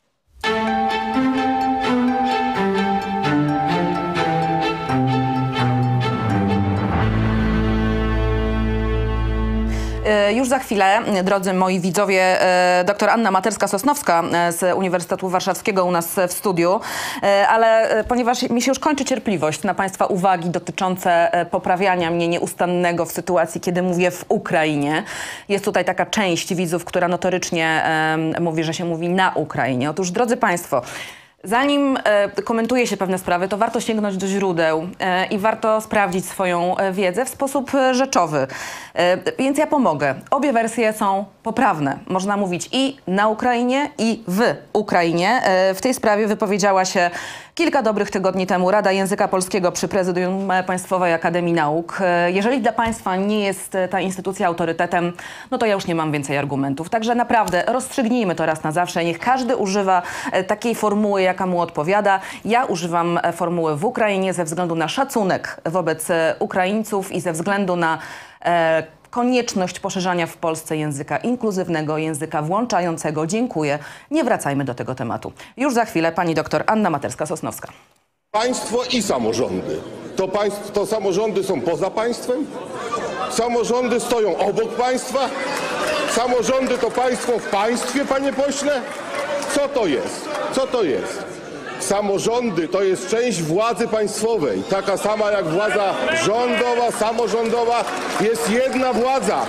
Już za chwilę, drodzy moi widzowie, dr Anna Materska-Sosnowska z Uniwersytetu Warszawskiego u nas w studiu, ale ponieważ mi się już kończy cierpliwość na Państwa uwagi dotyczące poprawiania mnie nieustannego w sytuacji, kiedy mówię w Ukrainie. Jest tutaj taka część widzów, która notorycznie mówi, że się mówi na Ukrainie. Otóż, drodzy Państwo, zanim e, komentuje się pewne sprawy, to warto sięgnąć do źródeł e, i warto sprawdzić swoją e, wiedzę w sposób e, rzeczowy. E, więc ja pomogę. Obie wersje są poprawne. Można mówić i na Ukrainie, i w Ukrainie. E, w tej sprawie wypowiedziała się kilka dobrych tygodni temu Rada Języka Polskiego przy Prezydium Państwowej Akademii Nauk. E, jeżeli dla Państwa nie jest ta instytucja autorytetem, no to ja już nie mam więcej argumentów. Także naprawdę rozstrzygnijmy to raz na zawsze. Niech każdy używa e, takiej formuły, jaka mu odpowiada. Ja używam formuły w Ukrainie ze względu na szacunek wobec Ukraińców i ze względu na e, konieczność poszerzania w Polsce języka inkluzywnego, języka włączającego. Dziękuję. Nie wracajmy do tego tematu. Już za chwilę pani doktor Anna Materska-Sosnowska. Państwo i samorządy. To, państw, to samorządy są poza państwem? Samorządy stoją obok państwa? Samorządy to państwo w państwie, panie pośle? Co to jest? Co to jest? Samorządy to jest część władzy państwowej, taka sama jak władza rządowa, samorządowa, jest jedna władza.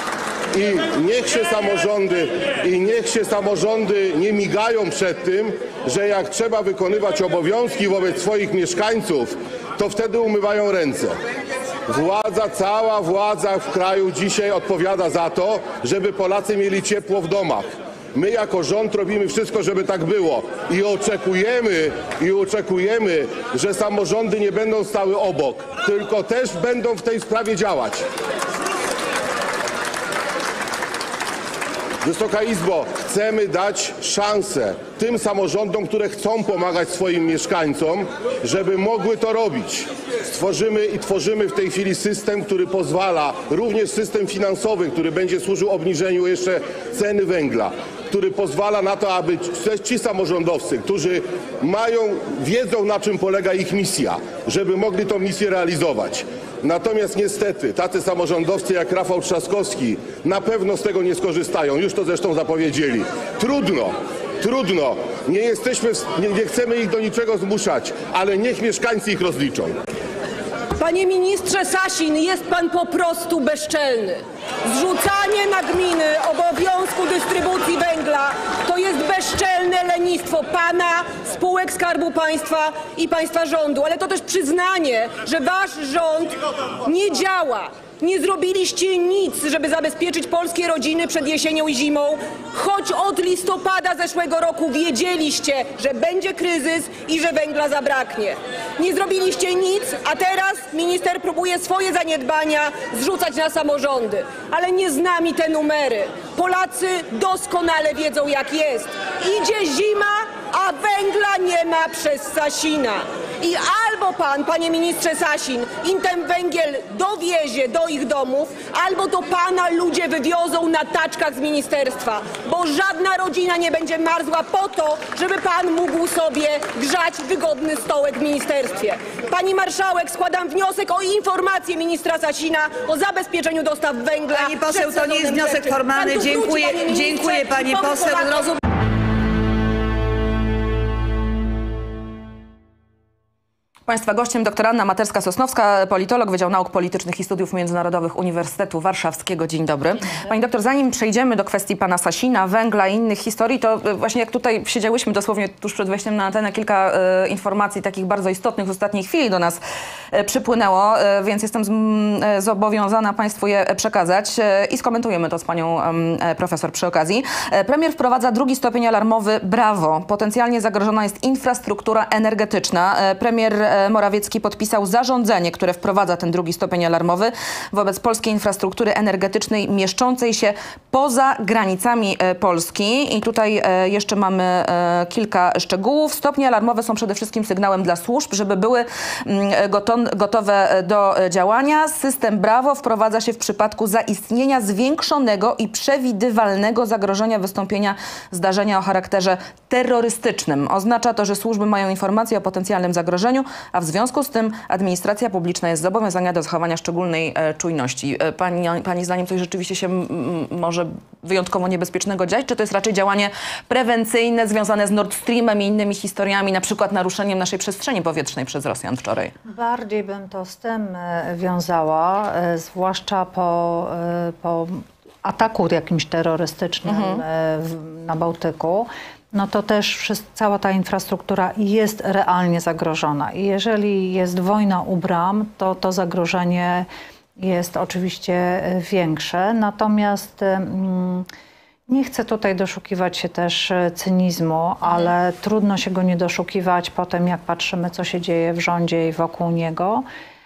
I niech się samorządy, i niech się samorządy nie migają przed tym, że jak trzeba wykonywać obowiązki wobec swoich mieszkańców, to wtedy umywają ręce. Władza, cała władza w kraju dzisiaj odpowiada za to, żeby Polacy mieli ciepło w domach. My jako rząd robimy wszystko, żeby tak było i oczekujemy, i oczekujemy, że samorządy nie będą stały obok, tylko też będą w tej sprawie działać. Wysoka Izbo, chcemy dać szansę tym samorządom, które chcą pomagać swoim mieszkańcom, żeby mogły to robić. Stworzymy i tworzymy w tej chwili system, który pozwala, również system finansowy, który będzie służył obniżeniu jeszcze ceny węgla, który pozwala na to, aby ci samorządowcy, którzy mają, wiedzą, na czym polega ich misja, żeby mogli tę misję realizować. Natomiast niestety tacy samorządowcy jak Rafał Trzaskowski na pewno z tego nie skorzystają. Już to zresztą zapowiedzieli. Trudno, trudno. Nie jesteśmy, nie, nie chcemy ich do niczego zmuszać, ale niech mieszkańcy ich rozliczą. Panie ministrze Sasin, jest pan po prostu bezczelny. Zrzucanie na gminy obowiązku dystrybucji węgla to jest bezczelne lenistwo pana, spółek Skarbu Państwa i państwa rządu. Ale to też przyznanie, że wasz rząd nie działa. Nie zrobiliście nic, żeby zabezpieczyć polskie rodziny przed jesienią i zimą, choć od listopada zeszłego roku wiedzieliście, że będzie kryzys i że węgla zabraknie. Nie zrobiliście nic, a teraz minister próbuje swoje zaniedbania zrzucać na samorządy. Ale nie z nami te numery. Polacy doskonale wiedzą, jak jest. Idzie zima, a węgla nie ma przez Sasina. I albo pan, panie ministrze Sasin, im ten węgiel dowiezie do ich domów, albo to pana ludzie wywiozą na taczkach z ministerstwa, bo żadna rodzina nie będzie marzła po to, żeby pan mógł sobie grzać wygodny stołek w ministerstwie. Pani marszałek, składam wniosek o informację ministra Sasina o zabezpieczeniu dostaw węgla. Pani poseł, to nie jest wniosek formalny. Dziękuję, dziękuję pani poseł. Rozum... Państwa gościem dr Anna Materska-Sosnowska, politolog, Wydział Nauk Politycznych i Studiów Międzynarodowych Uniwersytetu Warszawskiego. Dzień dobry. Pani doktor, zanim przejdziemy do kwestii pana Sasina, węgla i innych historii, to właśnie jak tutaj siedziałyśmy dosłownie tuż przed wejściem na antenę, kilka e, informacji takich bardzo istotnych w ostatniej chwili do nas e, przypłynęło, e, więc jestem z, e, zobowiązana państwu je przekazać e, i skomentujemy to z panią e, profesor przy okazji. E, premier wprowadza drugi stopień alarmowy. Brawo. Potencjalnie zagrożona jest infrastruktura energetyczna. E, premier Morawiecki podpisał zarządzenie, które wprowadza ten drugi stopień alarmowy wobec polskiej infrastruktury energetycznej mieszczącej się poza granicami Polski. I tutaj jeszcze mamy kilka szczegółów. Stopnie alarmowe są przede wszystkim sygnałem dla służb, żeby były gotowe do działania. System Brawo wprowadza się w przypadku zaistnienia zwiększonego i przewidywalnego zagrożenia wystąpienia zdarzenia o charakterze terrorystycznym. Oznacza to, że służby mają informacje o potencjalnym zagrożeniu, a w związku z tym administracja publiczna jest zobowiązana do zachowania szczególnej e, czujności. E, pani, pani zdaniem coś rzeczywiście się m, może wyjątkowo niebezpiecznego dziać? Czy to jest raczej działanie prewencyjne związane z Nord Streamem i innymi historiami, na przykład naruszeniem naszej przestrzeni powietrznej przez Rosjan wczoraj? Bardziej bym to z tym e, wiązała, e, zwłaszcza po, e, po ataku jakimś terrorystycznym mhm. e, w, na Bałtyku. No to też cała ta infrastruktura jest realnie zagrożona. I jeżeli jest wojna u bram, to to zagrożenie jest oczywiście większe. Natomiast mm, nie chcę tutaj doszukiwać się też cynizmu, ale mhm. trudno się go nie doszukiwać po tym, jak patrzymy, co się dzieje w rządzie i wokół niego.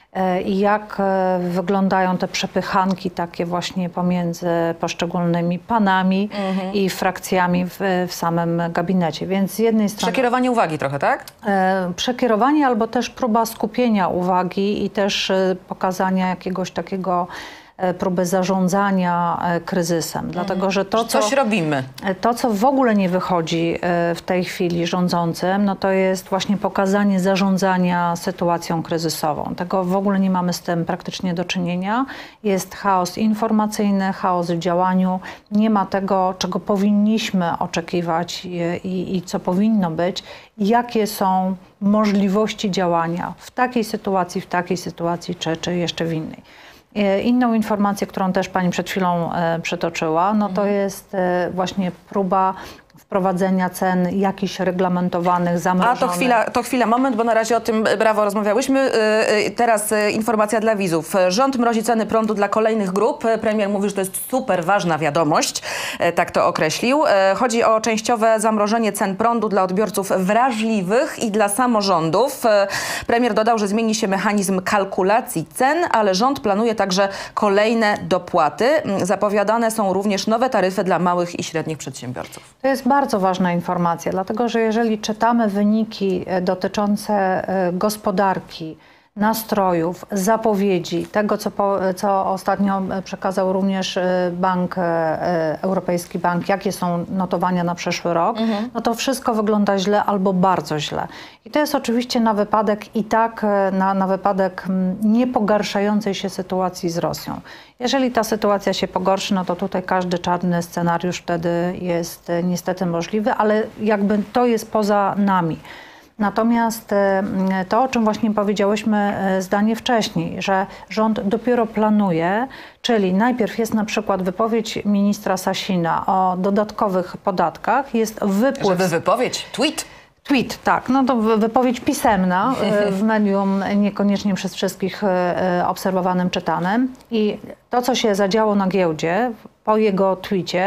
I jak wyglądają te przepychanki takie właśnie pomiędzy poszczególnymi panami mhm. i frakcjami w, w samym gabinecie. Więc z jednej strony... Przekierowanie uwagi trochę, tak? E, przekierowanie albo też próba skupienia uwagi i też e, pokazania jakiegoś takiego próby zarządzania kryzysem. Dlatego, że to, Coś co, robimy. To, co w ogóle nie wychodzi w tej chwili rządzącym, no to jest właśnie pokazanie zarządzania sytuacją kryzysową. Tego w ogóle nie mamy z tym praktycznie do czynienia. Jest chaos informacyjny, chaos w działaniu. Nie ma tego, czego powinniśmy oczekiwać i, i, i co powinno być. Jakie są możliwości działania w takiej sytuacji, w takiej sytuacji, czy, czy jeszcze w innej. Inną informację, którą też pani przed chwilą e, przytoczyła, no to jest e, właśnie próba wprowadzenia cen jakichś reglamentowanych, zamrożonych. A to chwila, to chwila, moment, bo na razie o tym Brawo rozmawiałyśmy. Yy, teraz yy, informacja dla widzów. Rząd mrozi ceny prądu dla kolejnych grup. Premier mówi, że to jest super ważna wiadomość. Yy, tak to określił. Yy, chodzi o częściowe zamrożenie cen prądu dla odbiorców wrażliwych i dla samorządów. Yy, premier dodał, że zmieni się mechanizm kalkulacji cen, ale rząd planuje także kolejne dopłaty. Yy, zapowiadane są również nowe taryfy dla małych i średnich przedsiębiorców. To jest bardzo ważna informacja, dlatego że jeżeli czytamy wyniki dotyczące gospodarki, nastrojów, zapowiedzi, tego co, po, co ostatnio przekazał również Bank, Europejski Bank, jakie są notowania na przyszły rok, mhm. no to wszystko wygląda źle albo bardzo źle. I to jest oczywiście na wypadek i tak, na, na wypadek niepogarszającej się sytuacji z Rosją. Jeżeli ta sytuacja się pogorszy, no to tutaj każdy czarny scenariusz wtedy jest niestety możliwy, ale jakby to jest poza nami. Natomiast to, o czym właśnie powiedziałyśmy zdanie wcześniej, że rząd dopiero planuje, czyli najpierw jest na przykład wypowiedź ministra Sasina o dodatkowych podatkach, jest wypływ... Żeby wypowiedź? Tweet? Tweet, tak. No to wypowiedź pisemna w medium, niekoniecznie przez wszystkich obserwowanym, czytanym. I to, co się zadziało na giełdzie, po jego tweetie,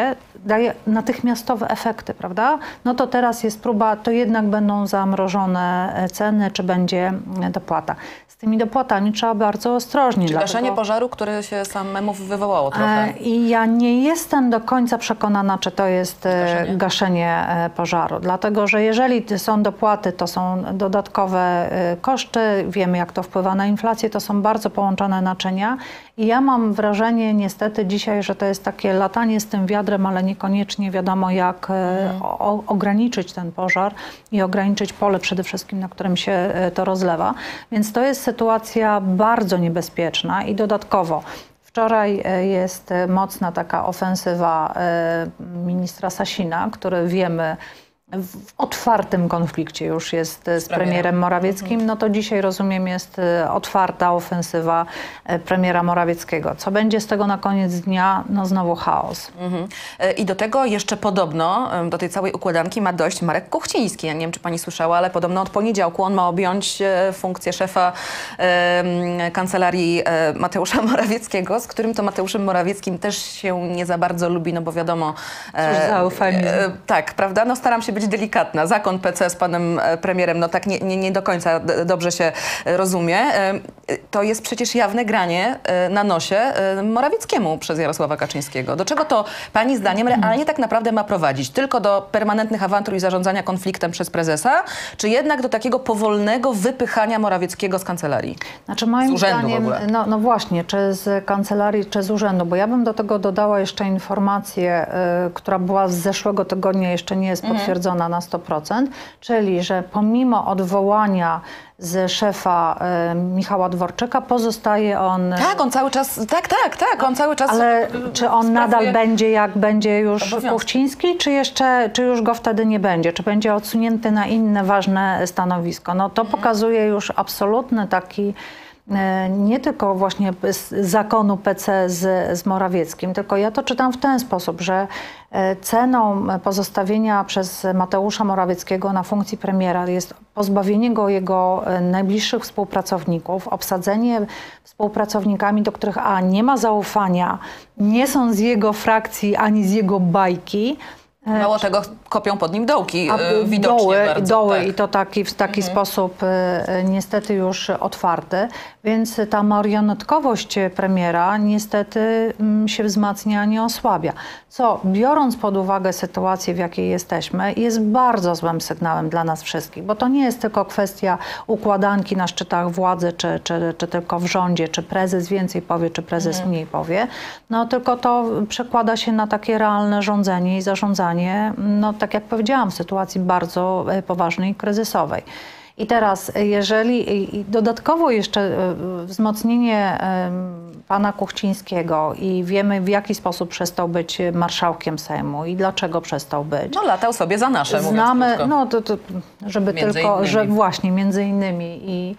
daje natychmiastowe efekty, prawda? No to teraz jest próba, to jednak będą zamrożone ceny, czy będzie dopłata. Z tymi dopłatami trzeba bardzo ostrożnie. Czy dlatego... gaszenie pożaru, który się samemu wywołało trochę? I ja nie jestem do końca przekonana, czy to jest gaszenie, gaszenie pożaru. Dlatego, że jeżeli są dopłaty, to są dodatkowe koszty. Wiemy, jak to wpływa na inflację. To są bardzo połączone naczynia. I ja mam wrażenie niestety dzisiaj, że to jest takie latanie z tym wiadrem, ale niekoniecznie wiadomo, jak hmm. o, ograniczyć ten pożar i ograniczyć pole przede wszystkim, na którym się to rozlewa. Więc to jest sytuacja bardzo niebezpieczna i dodatkowo wczoraj jest mocna taka ofensywa ministra Sasina, który wiemy w otwartym konflikcie już jest z, z premierem Morawieckim, no to dzisiaj rozumiem jest otwarta ofensywa premiera Morawieckiego. Co będzie z tego na koniec dnia? No znowu chaos. Mhm. I do tego jeszcze podobno, do tej całej układanki ma dojść Marek Kuchciński. Ja nie wiem, czy pani słyszała, ale podobno od poniedziałku on ma objąć funkcję szefa e, kancelarii e, Mateusza Morawieckiego, z którym to Mateuszem Morawieckim też się nie za bardzo lubi, no bo wiadomo... E, Cóż za eufemizm. E, tak, prawda? No staram się być delikatna. Zakon P C z panem premierem, no tak nie, nie, nie do końca dobrze się rozumie. To jest przecież jawne granie na nosie Morawieckiemu przez Jarosława Kaczyńskiego. Do czego to pani zdaniem realnie tak naprawdę ma prowadzić? Tylko do permanentnych awantur i zarządzania konfliktem przez prezesa? Czy jednak do takiego powolnego wypychania Morawieckiego z kancelarii? Znaczy moim z urzędu zdaniem, w ogóle. No, no właśnie, czy z kancelarii, czy z urzędu, bo ja bym do tego dodała jeszcze informację, y, która była z zeszłego tygodnia, jeszcze nie jest Mhm. potwierdzona na sto procent, czyli że pomimo odwołania z szefa y, Michała Dworczyka pozostaje on... Tak, on cały czas, tak, tak, tak, on cały czas... Ale czy on nadal będzie, jak będzie już obowiązki. Kuchciński, czy jeszcze, czy już go wtedy nie będzie? Czy będzie odsunięty na inne ważne stanowisko? No to mhm. pokazuje już absolutny taki nie tylko właśnie z zakonu P C z, z Morawieckim, tylko ja to czytam w ten sposób, że ceną pozostawienia przez Mateusza Morawieckiego na funkcji premiera jest pozbawienie go jego najbliższych współpracowników, obsadzenie współpracownikami, do których a nie ma zaufania, nie są z jego frakcji ani z jego bajki. Mało tego, kopią pod nim dołki, A, widocznie doły, bardzo. Doły tak. i to taki, w taki mhm. sposób e, niestety już otwarty, więc ta marionetkowość premiera niestety m, się wzmacnia, nie osłabia. Co, biorąc pod uwagę sytuację, w jakiej jesteśmy, jest bardzo złym sygnałem dla nas wszystkich, bo to nie jest tylko kwestia układanki na szczytach władzy, czy, czy, czy tylko w rządzie, czy prezes więcej powie, czy prezes mhm. mniej powie, no tylko to przekłada się na takie realne rządzenie i zarządzanie, no tak jak powiedziałam, w sytuacji bardzo poważnej i kryzysowej. I teraz, jeżeli i dodatkowo jeszcze wzmocnienie pana Kuchcińskiego i wiemy, w jaki sposób przestał być marszałkiem Sejmu i dlaczego przestał być. No latał sobie za nasze, Znamy, no to, to żeby między tylko, innymi. że właśnie między innymi i,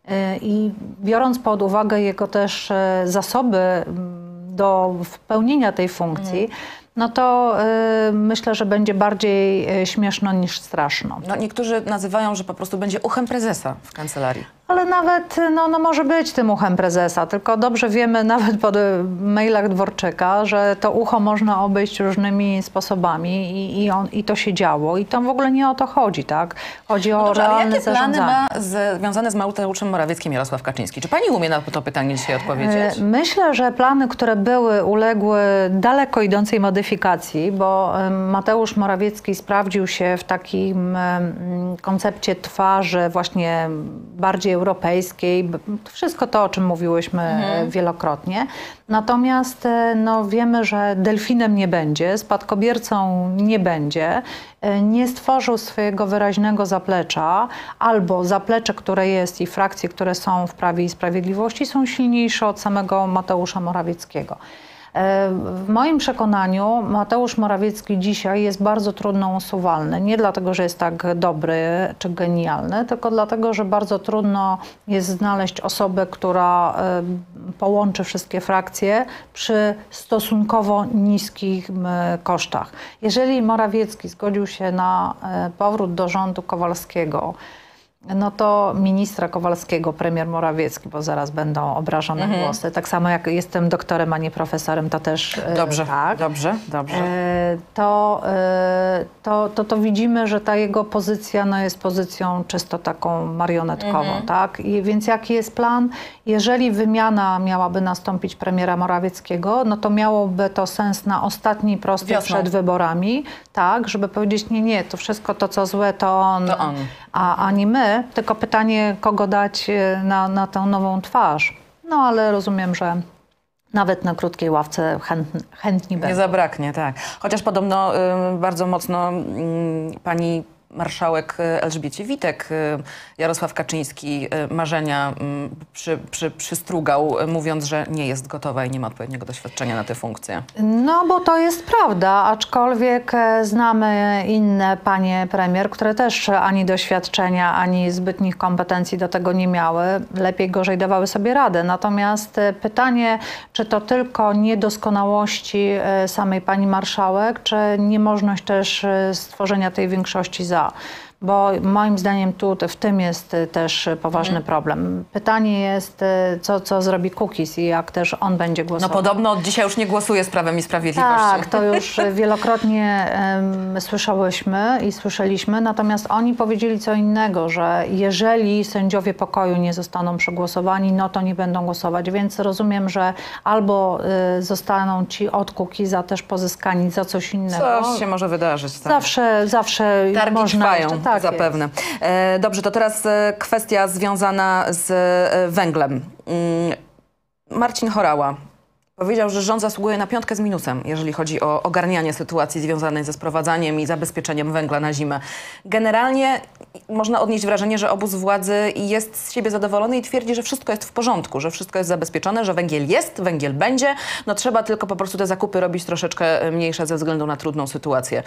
i biorąc pod uwagę jego też zasoby do pełnienia tej funkcji, mhm. no to y, myślę, że będzie bardziej y, śmieszno niż straszno. No, niektórzy nazywają, że po prostu będzie uchem prezesa w kancelarii. Ale nawet no, no może być tym uchem prezesa, tylko dobrze wiemy nawet po mailach Dworczyka, że to ucho można obejść różnymi sposobami i, i, on, i to się działo. I tam w ogóle nie o to chodzi, tak? Chodzi no o dobrze, realne ale jakie plany zarządzanie. ma z, związane z Mateuszem Morawieckim Jarosław Kaczyński? Czy pani umie na to pytanie dzisiaj odpowiedzieć? Myślę, że plany, które były, uległy daleko idącej modyfikacji, bo Mateusz Morawiecki sprawdził się w takim koncepcie twarzy właśnie bardziej europejskiej, wszystko to, o czym mówiłyśmy mhm. wielokrotnie. Natomiast no, wiemy, że delfinem nie będzie, spadkobiercą nie będzie, nie stworzył swojego wyraźnego zaplecza, albo zaplecze, które jest i frakcje, które są w Prawie i Sprawiedliwości są silniejsze od samego Mateusza Morawieckiego. W moim przekonaniu Mateusz Morawiecki dzisiaj jest bardzo trudno usuwalny. Nie dlatego, że jest tak dobry czy genialny, tylko dlatego, że bardzo trudno jest znaleźć osobę, która połączy wszystkie frakcje przy stosunkowo niskich kosztach. Jeżeli Morawiecki zgodził się na powrót do rządu Kowalskiego, no to ministra Kowalskiego, premier Morawiecki, bo zaraz będą obrażone mhm. głosy. Tak samo jak jestem doktorem, a nie profesorem, to też dobrze, tak. Dobrze, dobrze. To, to, to, to widzimy, że ta jego pozycja no, jest pozycją czysto taką marionetkową. Mhm. Tak? I więc jaki jest plan? Jeżeli wymiana miałaby nastąpić premiera Morawieckiego, no to miałoby to sens na ostatniej prostej przed wyborami, tak, żeby powiedzieć, nie, nie, to wszystko to, co złe, to on, to on. A, a nie my, tylko pytanie, kogo dać na, na tę nową twarz. No ale rozumiem, że nawet na krótkiej ławce chęt, chętni będą. Nie zabraknie, tak. Chociaż podobno y, bardzo mocno y, pani marszałek Elżbiecie Witek, Jarosław Kaczyński marzenia przy, przy, przystrugał, mówiąc, że nie jest gotowa i nie ma odpowiedniego doświadczenia na tę funkcję. No bo to jest prawda, aczkolwiek znamy inne panie premier, które też ani doświadczenia, ani zbytnich kompetencji do tego nie miały. Lepiej, gorzej dawały sobie radę. Natomiast pytanie, czy to tylko niedoskonałości samej pani marszałek, czy niemożność też stworzenia tej większości za. Bo moim zdaniem tu w tym jest też poważny hmm. problem. Pytanie jest, co, co zrobi Kukiz i jak też on będzie głosował. No podobno od dzisiaj już nie głosuje z Prawem i Sprawiedliwością. Tak, to już wielokrotnie um, słyszałyśmy i słyszeliśmy, natomiast oni powiedzieli co innego, że jeżeli sędziowie pokoju nie zostaną przegłosowani, no to nie będą głosować, więc rozumiem, że albo y, zostaną ci od Kukiza też pozyskani za coś innego. Coś się może wydarzyć. Tak. Zawsze, zawsze Targi można trwają. Jeszcze, tak zapewne. E, dobrze, to teraz e, kwestia związana z e, węglem. Mm, Marcin Horała powiedział, że rząd zasługuje na piątkę z minusem, jeżeli chodzi o ogarnianie sytuacji związanej ze sprowadzaniem i zabezpieczeniem węgla na zimę. Generalnie można odnieść wrażenie, że obóz władzy jest z siebie zadowolony i twierdzi, że wszystko jest w porządku, że wszystko jest zabezpieczone, że węgiel jest, węgiel będzie. No trzeba tylko po prostu te zakupy robić troszeczkę mniejsze ze względu na trudną sytuację.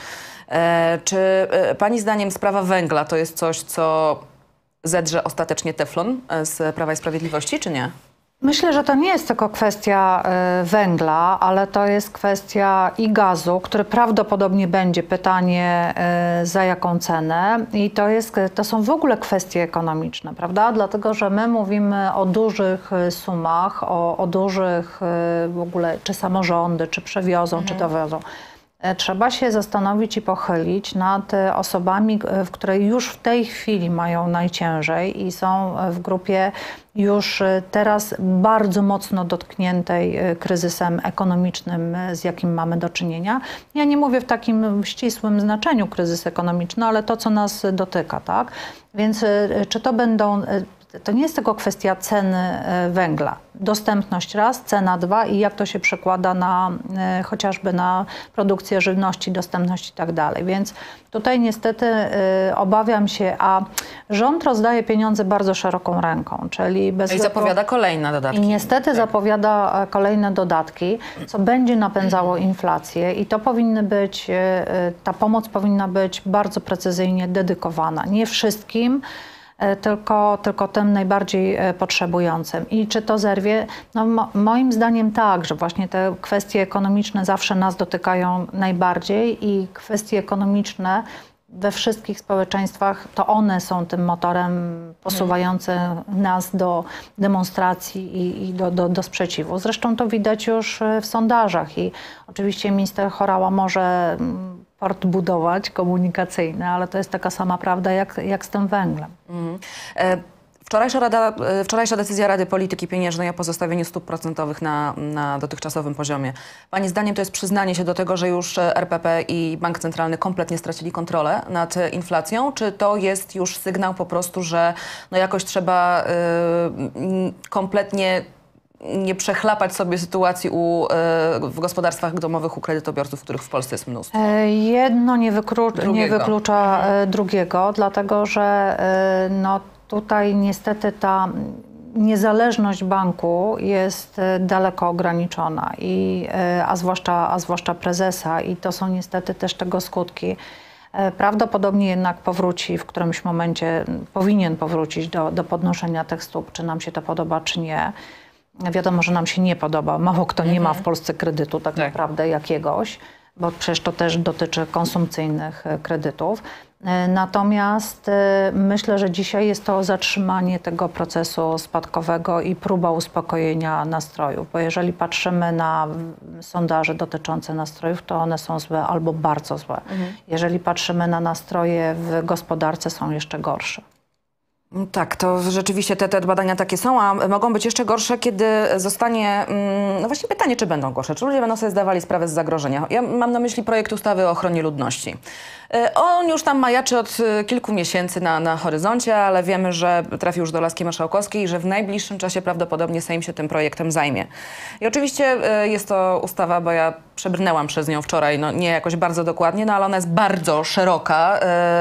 E, czy e, pani zdaniem sprawa węgla to jest coś, co zedrze ostatecznie teflon z Prawa i Sprawiedliwości, czy nie? Myślę, że to nie jest tylko kwestia y, węgla, ale to jest kwestia i gazu, który prawdopodobnie będzie pytanie y, za jaką cenę i to, jest, to są w ogóle kwestie ekonomiczne, prawda? Dlatego, że my mówimy o dużych sumach, o, o dużych y, w ogóle, czy samorządy, czy przewiozą, mhm. czy dowiozą. Trzeba się zastanowić i pochylić nad osobami, które już w tej chwili mają najciężej i są w grupie już teraz bardzo mocno dotkniętej kryzysem ekonomicznym, z jakim mamy do czynienia. Ja nie mówię w takim ścisłym znaczeniu kryzys ekonomiczny, ale to, co nas dotyka, tak? Więc czy to będą... To nie jest tylko kwestia ceny węgla. Dostępność raz, cena dwa i jak to się przekłada na e, chociażby na produkcję żywności, dostępność i tak dalej. Więc tutaj niestety e, obawiam się, a rząd rozdaje pieniądze bardzo szeroką ręką, czyli bez... No i zapowiada kolejne dodatki. I niestety tak. zapowiada kolejne dodatki, co będzie napędzało inflację i to powinny być, e, ta pomoc powinna być bardzo precyzyjnie dedykowana. Nie wszystkim, Tylko, tylko tym najbardziej potrzebującym. I czy to zerwie? No, mo, moim zdaniem tak, że właśnie te kwestie ekonomiczne zawsze nas dotykają najbardziej i kwestie ekonomiczne we wszystkich społeczeństwach, to one są tym motorem posuwającym nas do demonstracji i, i do, do, do sprzeciwu. Zresztą to widać już w sondażach i oczywiście minister Horała może port budować komunikacyjny, ale to jest taka sama prawda jak, jak z tym węglem. Mm. E Wczorajsza, rada, wczorajsza decyzja Rady Polityki Pieniężnej o pozostawieniu stóp procentowych na, na dotychczasowym poziomie. Pani zdaniem to jest przyznanie się do tego, że już R P P i Bank Centralny kompletnie stracili kontrolę nad inflacją? Czy to jest już sygnał po prostu, że no jakoś trzeba y, kompletnie nie przechlapać sobie sytuacji u, y, w gospodarstwach domowych u kredytobiorców, których w Polsce jest mnóstwo? Jedno nie, wyklu- nie wyklucza mhm. drugiego, dlatego że y, no, tutaj niestety ta niezależność banku jest daleko ograniczona, i, a, zwłaszcza, a zwłaszcza prezesa, i to są niestety też tego skutki. Prawdopodobnie jednak powróci w którymś momencie, powinien powrócić do, do podnoszenia tych stóp, czy nam się to podoba, czy nie. Wiadomo, że nam się nie podoba. Mało kto nie ma w Polsce kredytu tak, tak naprawdę jakiegoś, bo przecież to też dotyczy konsumpcyjnych kredytów. Natomiast myślę, że dzisiaj jest to zatrzymanie tego procesu spadkowego i próba uspokojenia nastrojów, bo jeżeli patrzymy na sondaże dotyczące nastrojów, to one są złe albo bardzo złe. Mhm. Jeżeli patrzymy na nastroje w gospodarce, są jeszcze gorsze. Tak, to rzeczywiście te, te badania takie są, a mogą być jeszcze gorsze, kiedy zostanie, no właśnie pytanie, czy będą gorsze, czy ludzie będą sobie zdawali sprawę z zagrożenia. Ja mam na myśli projekt ustawy o ochronie ludności. On już tam majaczy od kilku miesięcy na, na horyzoncie, ale wiemy, że trafił już do laski marszałkowskiej i że w najbliższym czasie prawdopodobnie Sejm się tym projektem zajmie. I oczywiście jest to ustawa, bo ja przebrnęłam przez nią wczoraj, no nie jakoś bardzo dokładnie, no ale ona jest bardzo szeroka,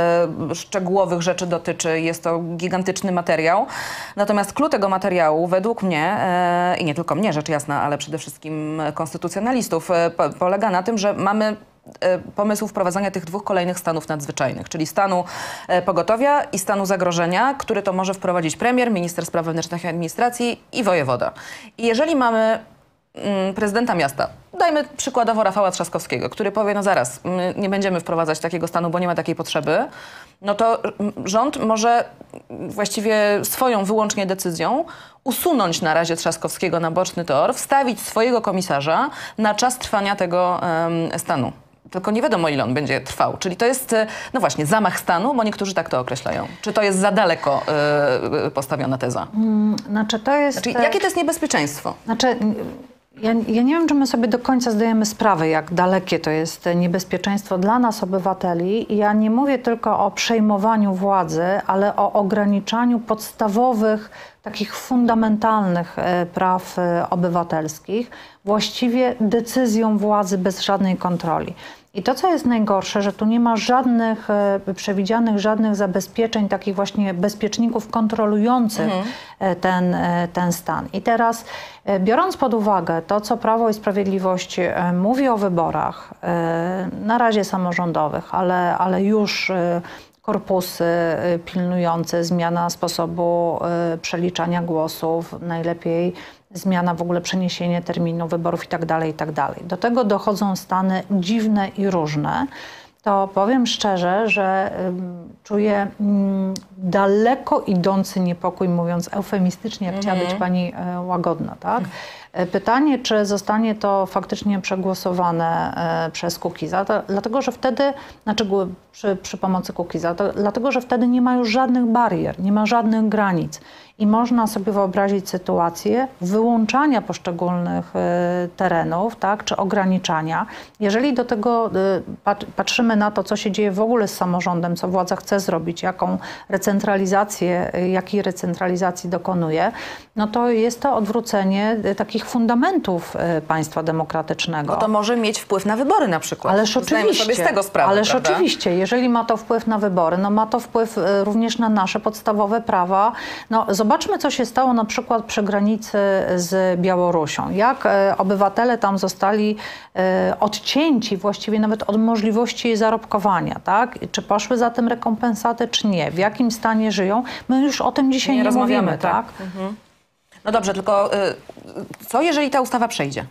e, szczegółowych rzeczy dotyczy, jest to gigantyczny materiał. Natomiast klucz tego materiału według mnie, e, i nie tylko mnie rzecz jasna, ale przede wszystkim konstytucjonalistów, e, po, polega na tym, że mamy pomysł wprowadzania tych dwóch kolejnych stanów nadzwyczajnych, czyli stanu pogotowia i stanu zagrożenia, który to może wprowadzić premier, minister spraw wewnętrznych i administracji i wojewoda. I jeżeli mamy mm, prezydenta miasta, dajmy przykładowo Rafała Trzaskowskiego, który powie, no zaraz, my nie będziemy wprowadzać takiego stanu, bo nie ma takiej potrzeby, no to rząd może właściwie swoją wyłącznie decyzją usunąć na razie Trzaskowskiego na boczny tor, wstawić swojego komisarza na czas trwania tego um, stanu. Tylko nie wiadomo, ile on będzie trwał. Czyli to jest, no właśnie, zamach stanu, bo niektórzy tak to określają. Czy to jest za daleko y, postawiona teza? Hmm, znaczy, to jest... Znaczy, jakie to jest niebezpieczeństwo? Znaczy, ja, ja nie wiem, czy my sobie do końca zdajemy sprawę, jak dalekie to jest niebezpieczeństwo dla nas, obywateli. I ja nie mówię tylko o przejmowaniu władzy, ale o ograniczaniu podstawowych, takich fundamentalnych e, praw e, obywatelskich, właściwie decyzją władzy bez żadnej kontroli. I to, co jest najgorsze, że tu nie ma żadnych e, przewidzianych, żadnych zabezpieczeń, takich właśnie bezpieczników kontrolujących mhm. e, ten, e, ten stan. I teraz, e, biorąc pod uwagę to, co Prawo i Sprawiedliwość e, mówi o wyborach, e, na razie samorządowych, ale, ale już e, korpusy e, pilnujące, zmiana sposobu e, przeliczania głosów, najlepiej zmiana w ogóle, przeniesienie terminu wyborów i tak dalej, i tak dalej. Do tego dochodzą stany dziwne i różne. To powiem szczerze, że um, czuję um, daleko idący niepokój, mówiąc eufemistycznie, jak mm-hmm. chciała być pani e, łagodna, tak? Mm. Pytanie, czy zostanie to faktycznie przegłosowane e, przez Kukiza, to, dlatego, że wtedy, znaczy przy, przy pomocy Kukiza, to, dlatego, że wtedy nie ma już żadnych barier, nie ma żadnych granic. I można sobie wyobrazić sytuację wyłączania poszczególnych y, terenów, tak, czy ograniczania. Jeżeli do tego y, patrzymy na to, co się dzieje w ogóle z samorządem, co władza chce zrobić, jaką recentralizację, y, jakiej recentralizacji dokonuje, no to jest to odwrócenie y, takich fundamentów y, państwa demokratycznego. Bo to może mieć wpływ na wybory na przykład. Ależ oczywiście. Sobie z tego sprawę, Ależ prawda? oczywiście. Jeżeli ma to wpływ na wybory, no ma to wpływ y, również na nasze podstawowe prawa. No, zobaczmy, co się stało na przykład przy granicy z Białorusią. Jak e, obywatele tam zostali e, odcięci właściwie nawet od możliwości zarobkowania, tak? Czy poszły za tym rekompensaty, czy nie? W jakim stanie żyją? My już o tym dzisiaj nie, nie mówimy, tak? tak? Mhm. No dobrze, tylko y, co jeżeli ta ustawa przejdzie?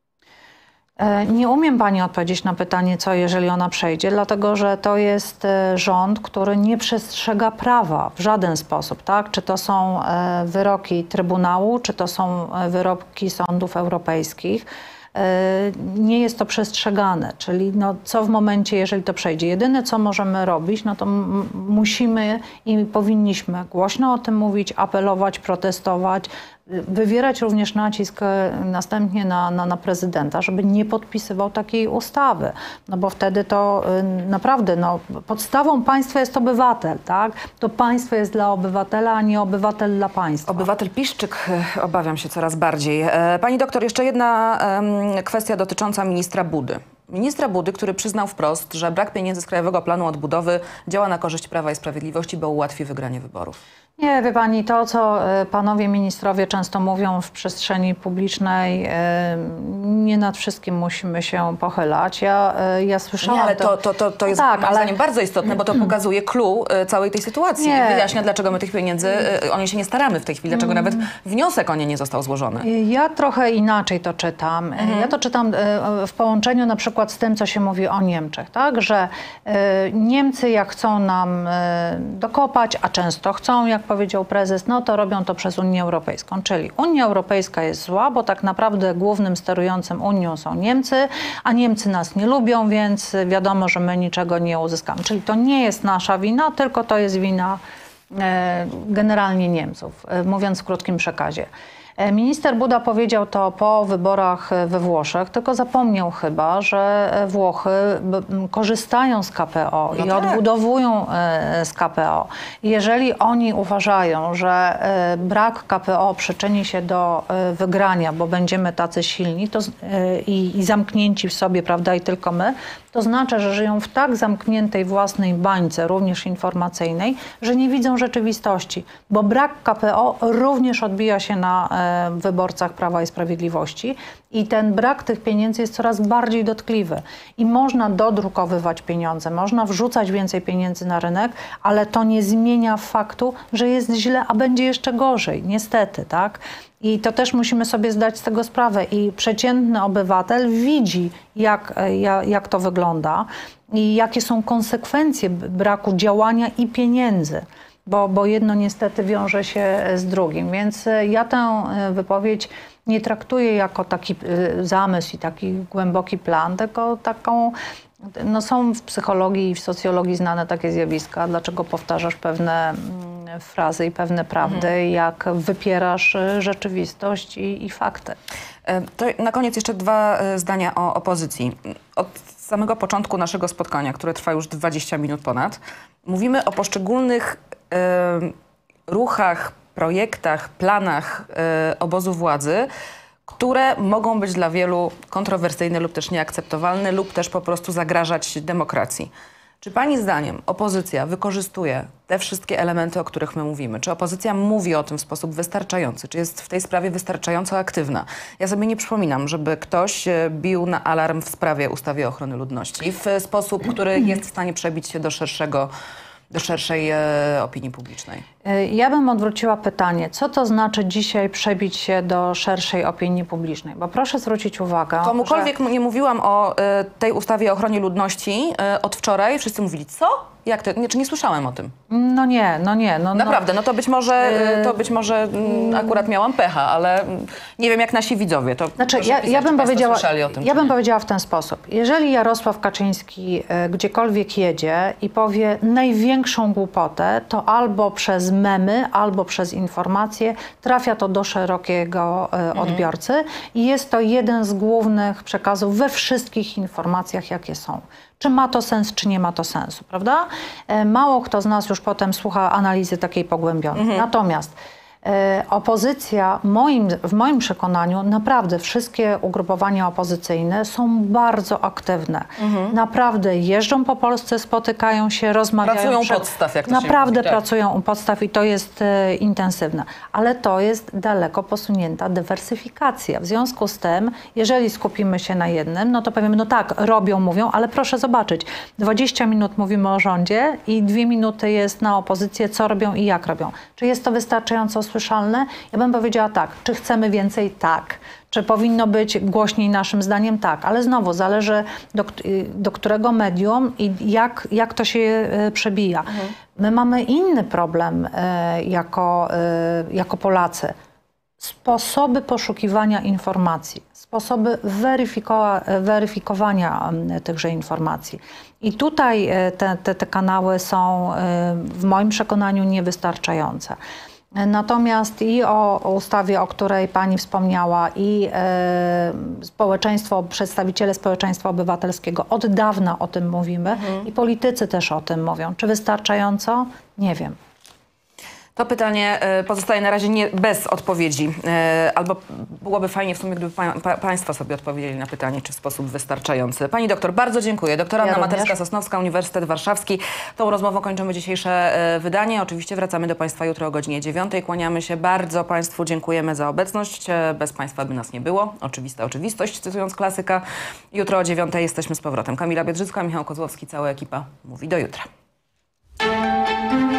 Nie umiem pani odpowiedzieć na pytanie, co jeżeli ona przejdzie, dlatego że to jest rząd, który nie przestrzega prawa w żaden sposób, tak? Czy to są wyroki Trybunału, czy to są wyroki sądów europejskich. Nie jest to przestrzegane, czyli no, co w momencie, jeżeli to przejdzie. Jedyne, co możemy robić, no to musimy i powinniśmy głośno o tym mówić, apelować, protestować, wywierać również nacisk następnie na, na, na prezydenta, żeby nie podpisywał takiej ustawy. No bo wtedy to y, naprawdę no, podstawą państwa jest obywatel, tak? To państwo jest dla obywatela, a nie obywatel dla państwa. Obywatel Piszczyk, obawiam się coraz bardziej. Pani doktor, jeszcze jedna um, kwestia dotycząca ministra Budy. Ministra Budy, który przyznał wprost, że brak pieniędzy z Krajowego Planu Odbudowy działa na korzyść Prawa i Sprawiedliwości, bo ułatwi wygranie wyborów. Nie, wie pani, to co panowie ministrowie często mówią w przestrzeni publicznej, nie nad wszystkim musimy się pochylać. Ja, ja słyszałam... Nie, ale to, to, to, to jest tak, moim ale... zdaniem bardzo istotne, bo to pokazuje clue całej tej sytuacji. Nie. Wyjaśnia, dlaczego my tych pieniędzy, o nie się nie staramy w tej chwili, dlaczego nawet wniosek o nie nie został złożony. Ja trochę inaczej to czytam. Mhm. Ja to czytam w połączeniu na przykład z tym, co się mówi o Niemczech, tak? Że Niemcy jak chcą nam dokopać, a często chcą, jak powiedział prezes, no to robią to przez Unię Europejską. Czyli Unia Europejska jest zła, bo tak naprawdę głównym sterującym Unią są Niemcy, a Niemcy nas nie lubią, więc wiadomo, że my niczego nie uzyskamy. Czyli to nie jest nasza wina, tylko to jest wina e, generalnie Niemców, e, mówiąc w krótkim przekazie. Minister Buda powiedział to po wyborach we Włoszech, tylko zapomniał chyba, że Włochy korzystają z K P O no i tak. odbudowują z K P O. Jeżeli oni uważają, że brak K P O przyczyni się do wygrania, bo będziemy tacy silni to, i, i zamknięci w sobie, prawda, i tylko my, to znaczy, że żyją w tak zamkniętej własnej bańce, również informacyjnej, że nie widzą rzeczywistości, bo brak K P O również odbija się na e, wyborcach Prawa i Sprawiedliwości i ten brak tych pieniędzy jest coraz bardziej dotkliwy. I można dodrukowywać pieniądze, można wrzucać więcej pieniędzy na rynek, ale to nie zmienia faktu, że jest źle, a będzie jeszcze gorzej, niestety, tak? I to też musimy sobie zdać z tego sprawę. I przeciętny obywatel widzi, jak, jak, jak to wygląda i jakie są konsekwencje braku działania i pieniędzy, bo, bo jedno niestety wiąże się z drugim. Więc ja tę wypowiedź nie traktuję jako taki zamysł i taki głęboki plan, tylko taką... No są w psychologii i w socjologii znane takie zjawiska, dlaczego powtarzasz pewne frazy i pewne prawdy, mhm. jak wypierasz rzeczywistość i, i fakty. To na koniec jeszcze dwa zdania o opozycji. Od samego początku naszego spotkania, które trwa już dwadzieścia minut ponad, mówimy o poszczególnych y, ruchach, projektach, planach y, obozu władzy, które mogą być dla wielu kontrowersyjne lub też nieakceptowalne lub też po prostu zagrażać demokracji. Czy pani zdaniem opozycja wykorzystuje te wszystkie elementy, o których my mówimy? Czy opozycja mówi o tym w sposób wystarczający? Czy jest w tej sprawie wystarczająco aktywna? Ja sobie nie przypominam, żeby ktoś bił na alarm w sprawie ustawy o ochronie ludności w sposób, który jest w stanie przebić się do szerszego do szerszej e, opinii publicznej. Ja bym odwróciła pytanie, co to znaczy dzisiaj przebić się do szerszej opinii publicznej? Bo proszę zwrócić uwagę, komukolwiek że... nie mówiłam o e, tej ustawie o ochronie ludności e, od wczoraj, wszyscy mówili, co? Jak to? Nie, czy nie słyszałem o tym? No nie, no nie. No, Naprawdę, no to być może, to być może m, akurat miałam pecha, ale nie wiem jak nasi widzowie. To znaczy, ja, pisać, ja, bym powiedziała, o tym, ja bym powiedziała w ten sposób. Jeżeli Jarosław Kaczyński y, gdziekolwiek jedzie i powie największą głupotę, to albo przez memy, albo przez informacje trafia to do szerokiego y, mhm. odbiorcy i jest to jeden z głównych przekazów we wszystkich informacjach, jakie są. Czy ma to sens, czy nie ma to sensu, prawda? Mało kto z nas już potem słucha analizy takiej pogłębionej. Mhm. Natomiast e, opozycja, moim, w moim przekonaniu, naprawdę wszystkie ugrupowania opozycyjne są bardzo aktywne. Mhm. Naprawdę jeżdżą po Polsce, spotykają się, rozmawiają. Pracują przy... u podstaw, jak to Naprawdę się mówi, tak. pracują u podstaw i to jest e, intensywne. Ale to jest daleko posunięta dywersyfikacja. W związku z tym, jeżeli skupimy się na jednym, no to powiemy, no tak, robią, mówią, ale proszę zobaczyć, dwadzieścia minut mówimy o rządzie i dwie minuty jest na opozycję, co robią i jak robią. Czy jest to wystarczająco słyszalne? Ja bym powiedziała tak. Czy chcemy więcej? Tak. Czy powinno być głośniej naszym zdaniem? Tak. Ale znowu zależy do, do którego medium i jak, jak to się przebija. Mhm. My mamy inny problem e, jako, e, jako Polacy. Sposoby poszukiwania informacji, sposoby weryfiko weryfikowania tychże informacji. I tutaj te, te, te kanały są w moim przekonaniu niewystarczające. Natomiast i o, o ustawie, o której pani wspomniała, i e, społeczeństwo, przedstawiciele społeczeństwa obywatelskiego od dawna o tym mówimy mhm. i politycy też o tym mówią. Czy wystarczająco? Nie wiem. To pytanie e, pozostaje na razie nie bez odpowiedzi. E, albo byłoby fajnie w sumie, gdyby pa, pa, Państwo sobie odpowiedzieli na pytanie, czy w sposób wystarczający. Pani doktor, bardzo dziękuję. Doktor Anna Ja Materska-Sosnowska, Uniwersytet Warszawski. Tą rozmową kończymy dzisiejsze e, wydanie. Oczywiście wracamy do Państwa jutro o godzinie dziewiątej. Kłaniamy się bardzo Państwu, dziękujemy za obecność. E, bez Państwa by nas nie było. Oczywista oczywistość, cytując klasyka. Jutro o dziewiątej jesteśmy z powrotem. Kamila Biedrzycka, Michał Kozłowski, cała ekipa mówi do jutra.